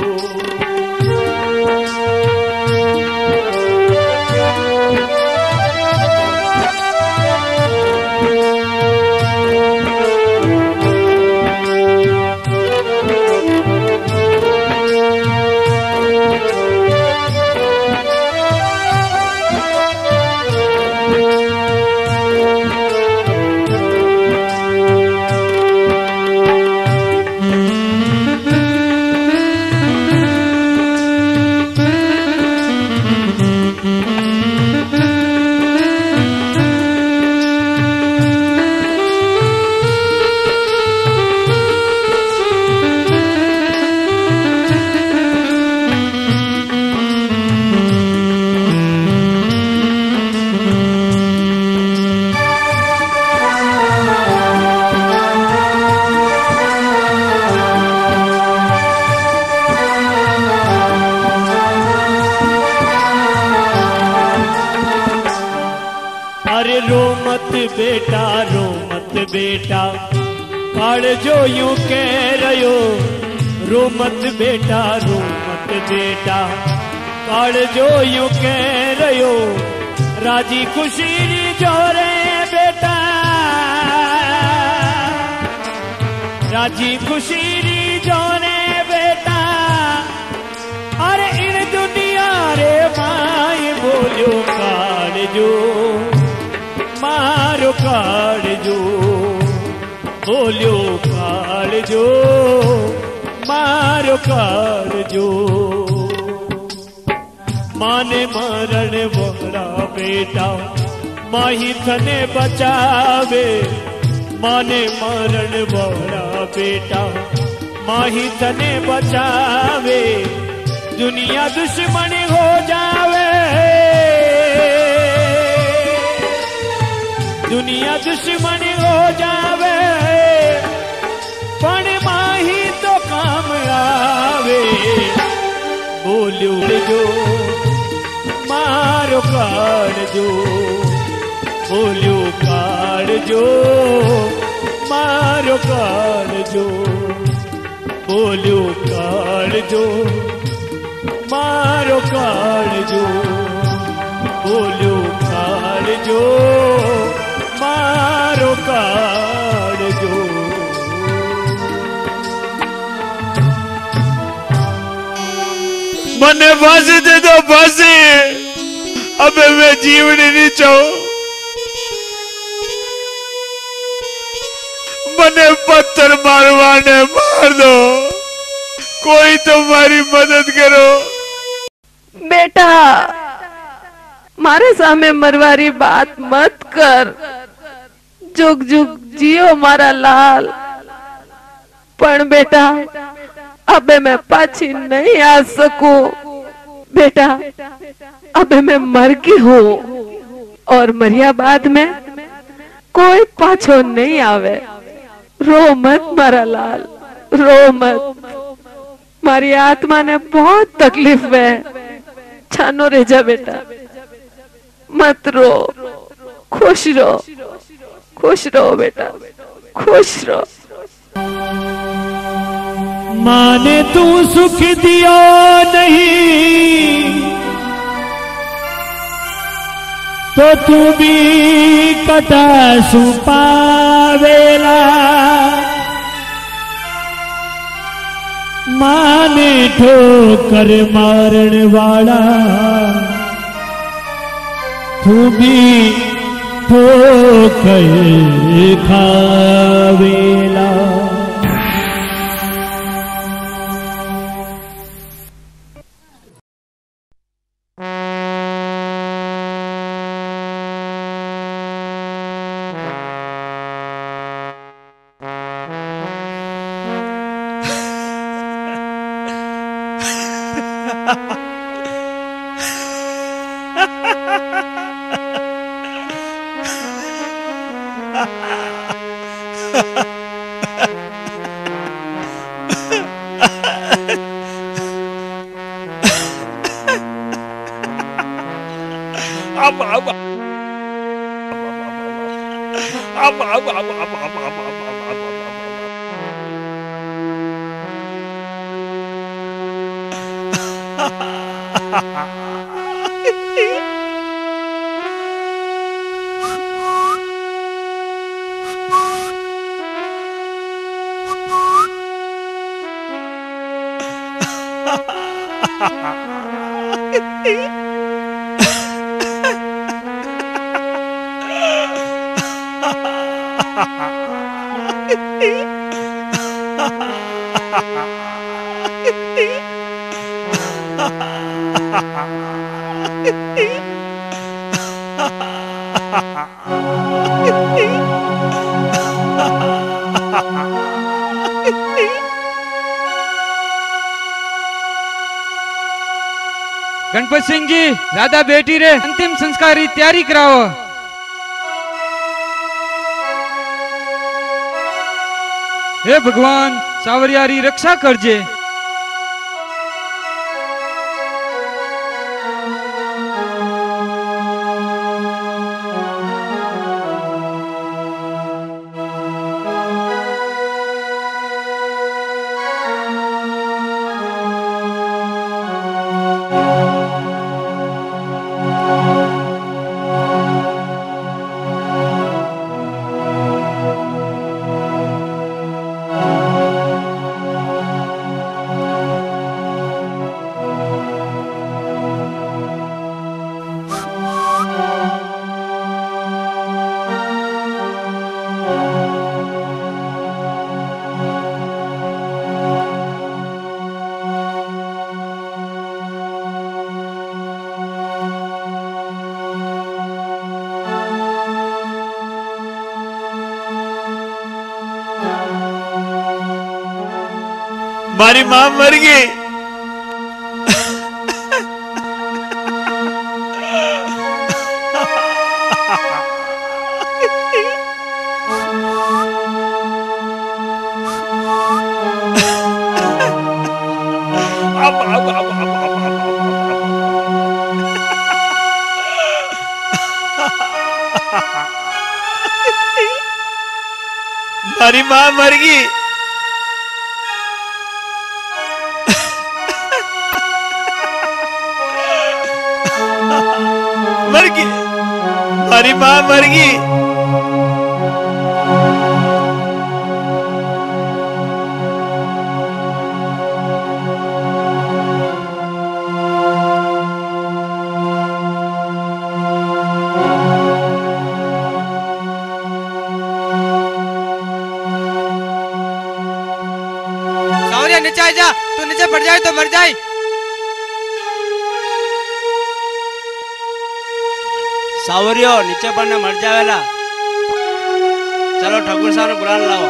बेटा रो मत बेटा कालजो यूं कह रयो। रो मत बेटा रो मत बेटा कालजो यूं कह रयो। राजी खुशी जो रे बेटा राजी खुशी जो रे बेटा। अरे इन दुनिया रे माई बोलियो कालजो मारो कालजो। बोलियो कालजो मारो कालजो। माने मरण वाला बेटा माही थने बचावे। माने मरण वाला बेटा माही थने बचावे। दुनिया दुश्मन हो जावे दुनिया दुश्मन हो जावे पण माही तो काम आवे। बोलियो जो मारो कालजो। बोलियो कालजो मारो कालजो। बोलियो कालजो मारो कालजो। बोलियो कालजो मारो कालजो। मने फांसी दे दो फांसी। अबे मैं जीवन नहीं चाहूं। मने पत्थर मारवाने मार दो। कोई तो हमारी मदद करो। बेटा मारे सामने मरवारी बात मत कर। जुग जुग जियो मारा लाल। पण बेटा अबे मैं पाछी नहीं आ सकूं। बेटा अबे मैं मर गई हूँ और मरिया बाद में कोई पाछो नहीं आवे। रो मत मारा लाल रो मत। मारी आत्मा ने बहुत तकलीफ है। छानो रह जा बेटा मत रो। खुश रहो बेटा खुश रहो। माँ ने तू सुख दिया नहीं तो तू भी कटा सुपावेला। माँ ने ठोकर मारण वाला तू भी ठोकर खावेला। गणपत सिंह जी, राधा बेटी रे अंतिम संस्कार की तैयारी कराओ। हे भगवान, सावरिया री रक्षा करजे। मारी मां मर गई। मारी मां मर गई। मर गई, हमारी मां मर गई। सावरिया नीचे आ जा, तू नीचे पड़ जाए तो मर जाए। सावरियो नीचे पड़ने मर जावेला। चलो ठाकुर साहब ने बुला लाओ।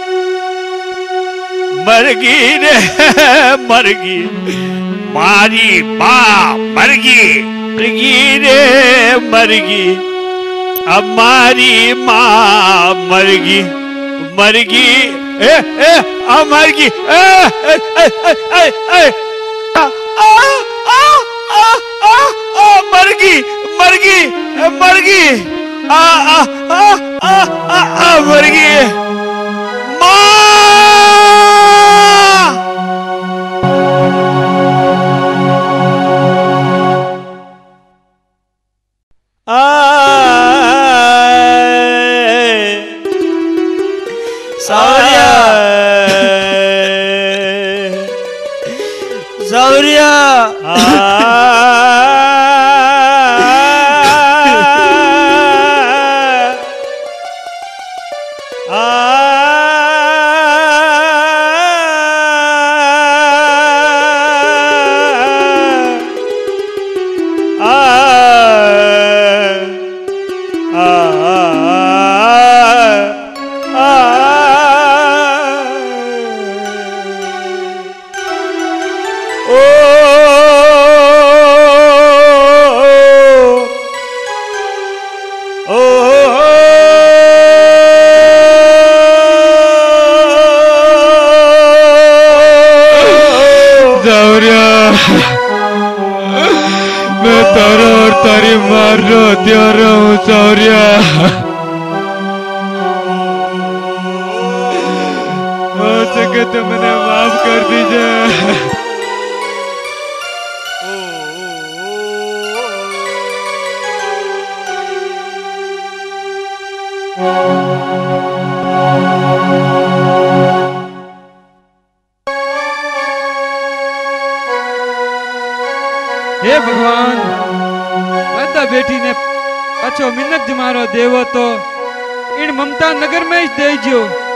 मर गई रे, मर गई, मारी मां मर गई रे, मर गई, हमारी मां मर गई, मर गई, ए ए आ मर गई, ए ए ए ए ए मर गई, मर गई, मर गई, आ आ आ आ आ मर गई। सावरिया, सावरिया, मैं तारा और तारी मार रो हथियार हूँ सावरिया। हो सके तो मैंने माफ कर दीजिए। बेटी ने अच्छो मिन्नत जमारो देवो तो इन ममता नगर में ही देजो।